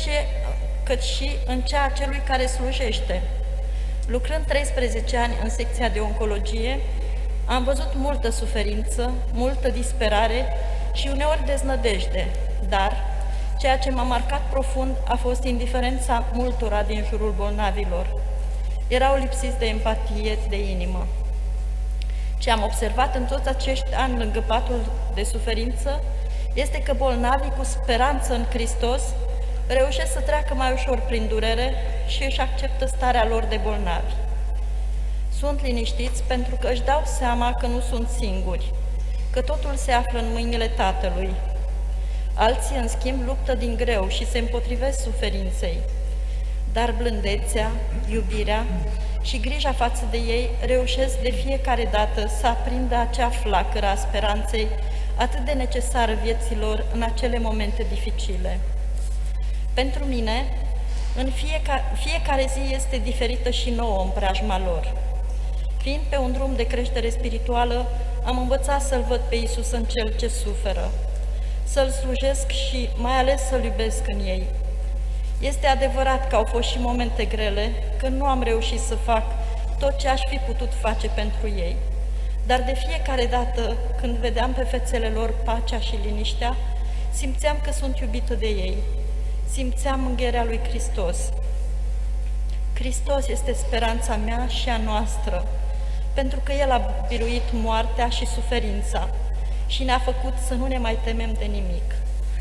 și în cea a celui care slujește. Lucrând 13 ani în secția de oncologie, am văzut multă suferință, multă disperare și uneori deznădejde, dar ceea ce m-a marcat profund a fost indiferența multora din jurul bolnavilor. Erau lipsiți de empatie, de inimă. Ce am observat în toți acești ani lângă patul de suferință este că bolnavii cu speranță în Hristos reușesc să treacă mai ușor prin durere și își acceptă starea lor de bolnavi. Sunt liniștiți pentru că își dau seama că nu sunt singuri, că totul se află în mâinile Tatălui. Alții, în schimb, luptă din greu și se împotrivesc suferinței, dar blândețea, iubirea și grija față de ei reușesc de fiecare dată să aprindă acea flacără a speranței atât de necesară vieților în acele momente dificile. Pentru mine, în fiecare zi este diferită și nouă în preajma lor. Fiind pe un drum de creștere spirituală, am învățat să-L văd pe Iisus în Cel ce suferă, să-L slujesc și mai ales să-L iubesc în ei. Este adevărat că au fost și momente grele, când nu am reușit să fac tot ce aș fi putut face pentru ei. Dar de fiecare dată când vedeam pe fețele lor pacea și liniștea, simțeam că sunt iubită de ei. Simțeam mângâierea lui Hristos. Hristos este speranța mea și a noastră, pentru că El a biruit moartea și suferința și ne-a făcut să nu ne mai temem de nimic.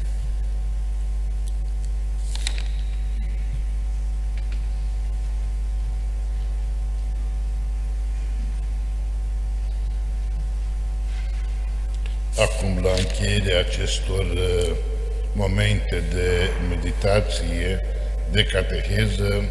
Acum, la încheierea acestor momente de meditație, de cateheză,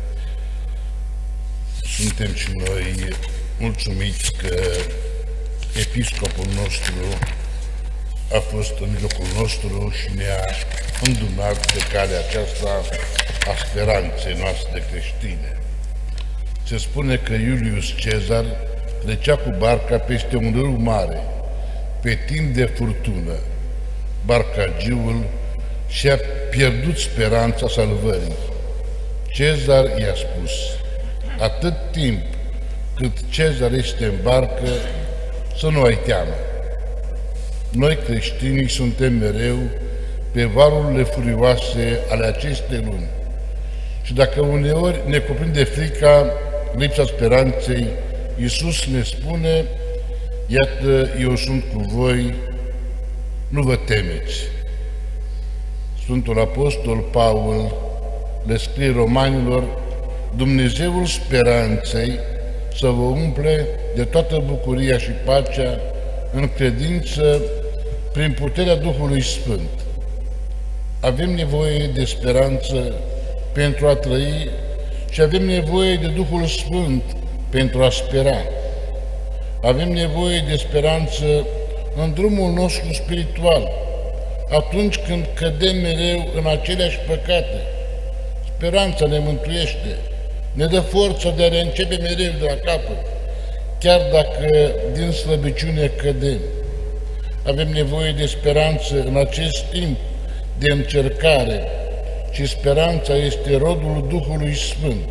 suntem și noi mulțumiți că episcopul nostru a fost în mijlocul nostru și ne-a îndumnat pe calea aceasta a speranței noastre creștine. Se spune că Iulius Cezar trecea cu barca peste un râu mare. Pe timp de furtună, barcagiul și-a pierdut speranța salvării. Cezar i-a spus: atât timp cât Cezar este în barcă, să nu ai teamă. Noi creștinii suntem mereu pe valurile furioase ale acestei lumi. Și dacă uneori ne cuprinde frica, lipsa speranței, Iisus ne spune: iată, eu sunt cu voi, nu vă temeți. Sfântul Apostol Paul le scrie romanilor: Dumnezeul speranței să vă umple de toată bucuria și pacea în credință prin puterea Duhului Sfânt. Avem nevoie de speranță pentru a trăi și avem nevoie de Duhul Sfânt pentru a spera. Avem nevoie de speranță în drumul nostru spiritual, atunci când cădem mereu în aceleași păcate. Speranța ne mântuiește, ne dă forța de a reîncepe mereu de la capăt, chiar dacă din slăbiciune cădem. Avem nevoie de speranță în acest timp de încercare și speranța este rodul Duhului Sfânt.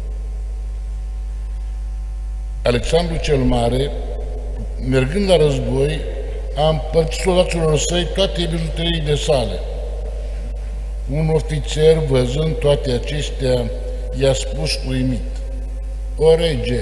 Alexandru cel Mare, mergând la război, a împărțit soldaților săi toate bijuteriile sale. Un ofițer, văzând toate acestea, i-a spus uimit: „O rege,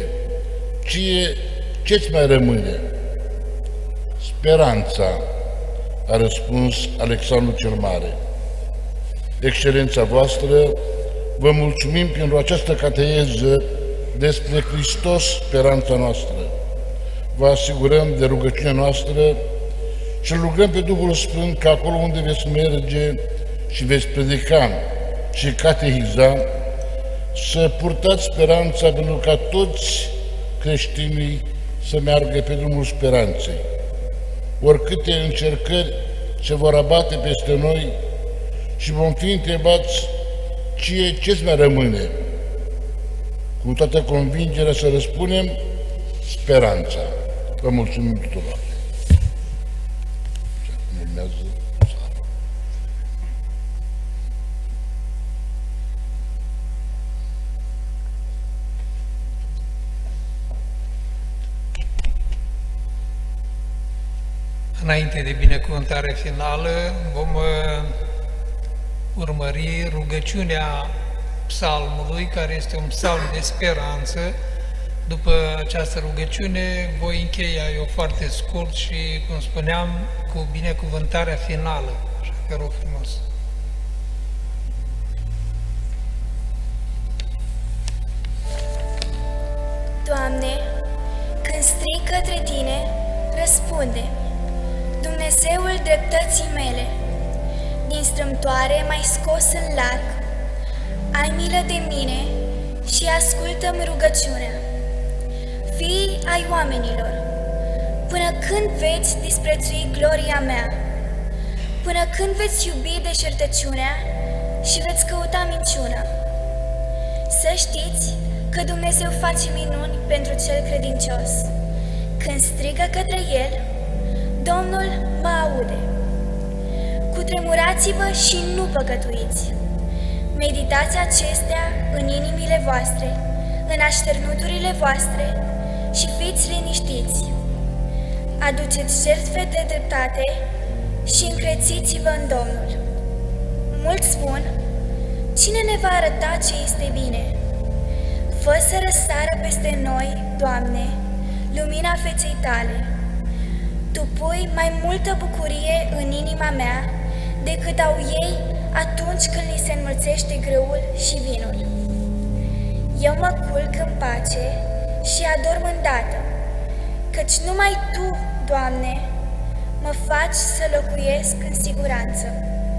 ce-ți mai rămâne?” „Speranța”, a răspuns Alexandru cel Mare. „Excelența voastră, vă mulțumim pentru această cateheză despre Hristos, speranța noastră. Vă asigurăm de rugăciunea noastră și îl rugăm pe Duhul Sfânt că acolo unde veți merge și veți predica și catehiza, să purtați speranța pentru ca toți creștinii să meargă pe drumul speranței. Oricâte încercări se vor abate peste noi și vom fi întrebați ce-ți mai rămâne, cu toată convingerea să răspunem: speranța. Vă mulțumim tuturor. Înainte de binecuvântare finală, vom urmări rugăciunea psalmului, care este un psalm de speranță. După această rugăciune voi încheia eu foarte scurt și, cum spuneam, cu binecuvântarea finală. Așa că rog frumos. Doamne, când strig către Tine, răspunde. Dumnezeul dreptății mele, din strâmtoare m-ai scos în larg. Ai milă de mine și ascultă-mi rugăciunea. Fii ai oamenilor, până când veți disprețui gloria mea? Până când veți iubi deșertăciunea și veți căuta minciuna? Să știți că Dumnezeu face minuni pentru cel credincios. Când strigă către El, Domnul mă aude. Cutremurați-vă și nu păcătuiți. Meditați acestea în inimile voastre, în așternuturile voastre și fiți liniștiți. Aduceți jertfe de dreptate și încrețiți-vă în Domnul. Mulți spun: cine ne va arăta ce este bine? Fă să răsară peste noi, Doamne, lumina feței Tale. Tu pui mai multă bucurie în inima mea decât au ei atunci când li se înmulțește grâul și vinul. Eu mă culc în pace și adorm îndată, căci numai Tu, Doamne, mă faci să locuiesc în siguranță.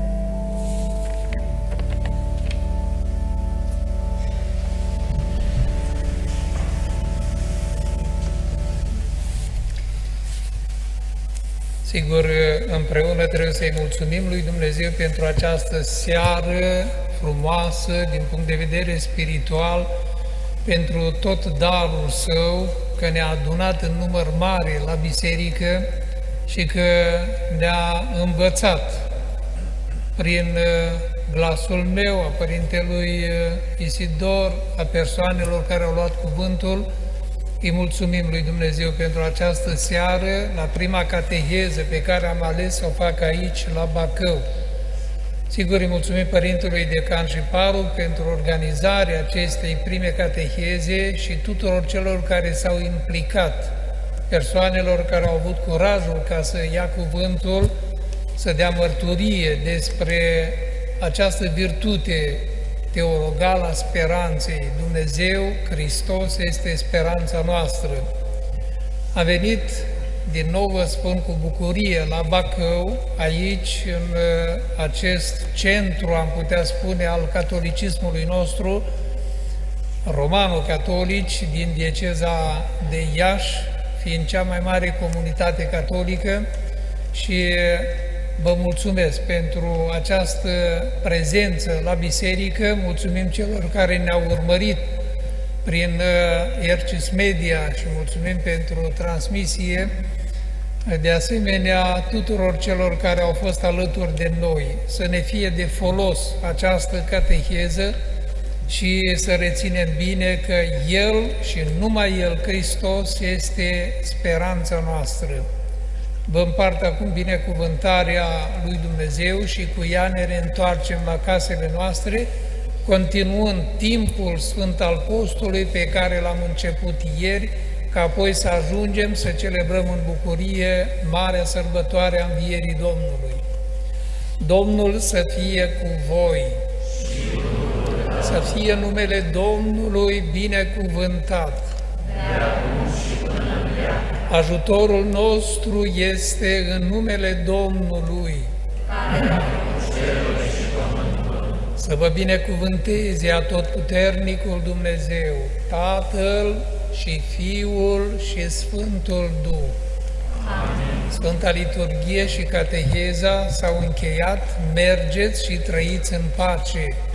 Sigur, împreună trebuie să-i mulțumim lui Dumnezeu pentru această seară frumoasă din punct de vedere spiritual, pentru tot darul Său, că ne-a adunat în număr mare la biserică și că ne-a învățat prin glasul meu, a Părintelui Isidor, a persoanelor care au luat cuvântul. Îi mulțumim lui Dumnezeu pentru această seară, la prima cateheză pe care am ales să o fac aici, la Bacău. Sigur, îi mulțumim Părintelui Decan și Parul pentru organizarea acestei prime cateheze și tuturor celor care s-au implicat, persoanelor care au avut curajul ca să ia cuvântul, să dea mărturie despre această virtute teologală a speranței. Dumnezeu, Hristos, este speranța noastră. Am venit, din nou vă spun, cu bucurie la Bacău, aici, în acest centru, am putea spune, al catolicismului nostru, romano-catolici, din dieceza de Iași, fiind cea mai mare comunitate catolică, și vă mulțumesc pentru această prezență la biserică, mulțumim celor care ne-au urmărit prin Ercis Media și mulțumim pentru transmisie. De asemenea, tuturor celor care au fost alături de noi, să ne fie de folos această cateheză și să reținem bine că El și numai El, Hristos, este speranța noastră. Vă împart acum binecuvântarea lui Dumnezeu și cu ea ne reîntoarcem la casele noastre, continuând timpul Sfânt al Postului pe care l-am început ieri, ca apoi să ajungem să celebrăm în bucurie marea sărbătoare a Învierii Domnului. Domnul să fie cu voi! Să fie numele Domnului binecuvântat! Ajutorul nostru este în numele Domnului. Să vă binecuvânteze Atotputernicul Dumnezeu, Tatăl și Fiul și Sfântul Duh. Amin. Sfânta Liturghie și Cateheza s-au încheiat, mergeți și trăiți în pace.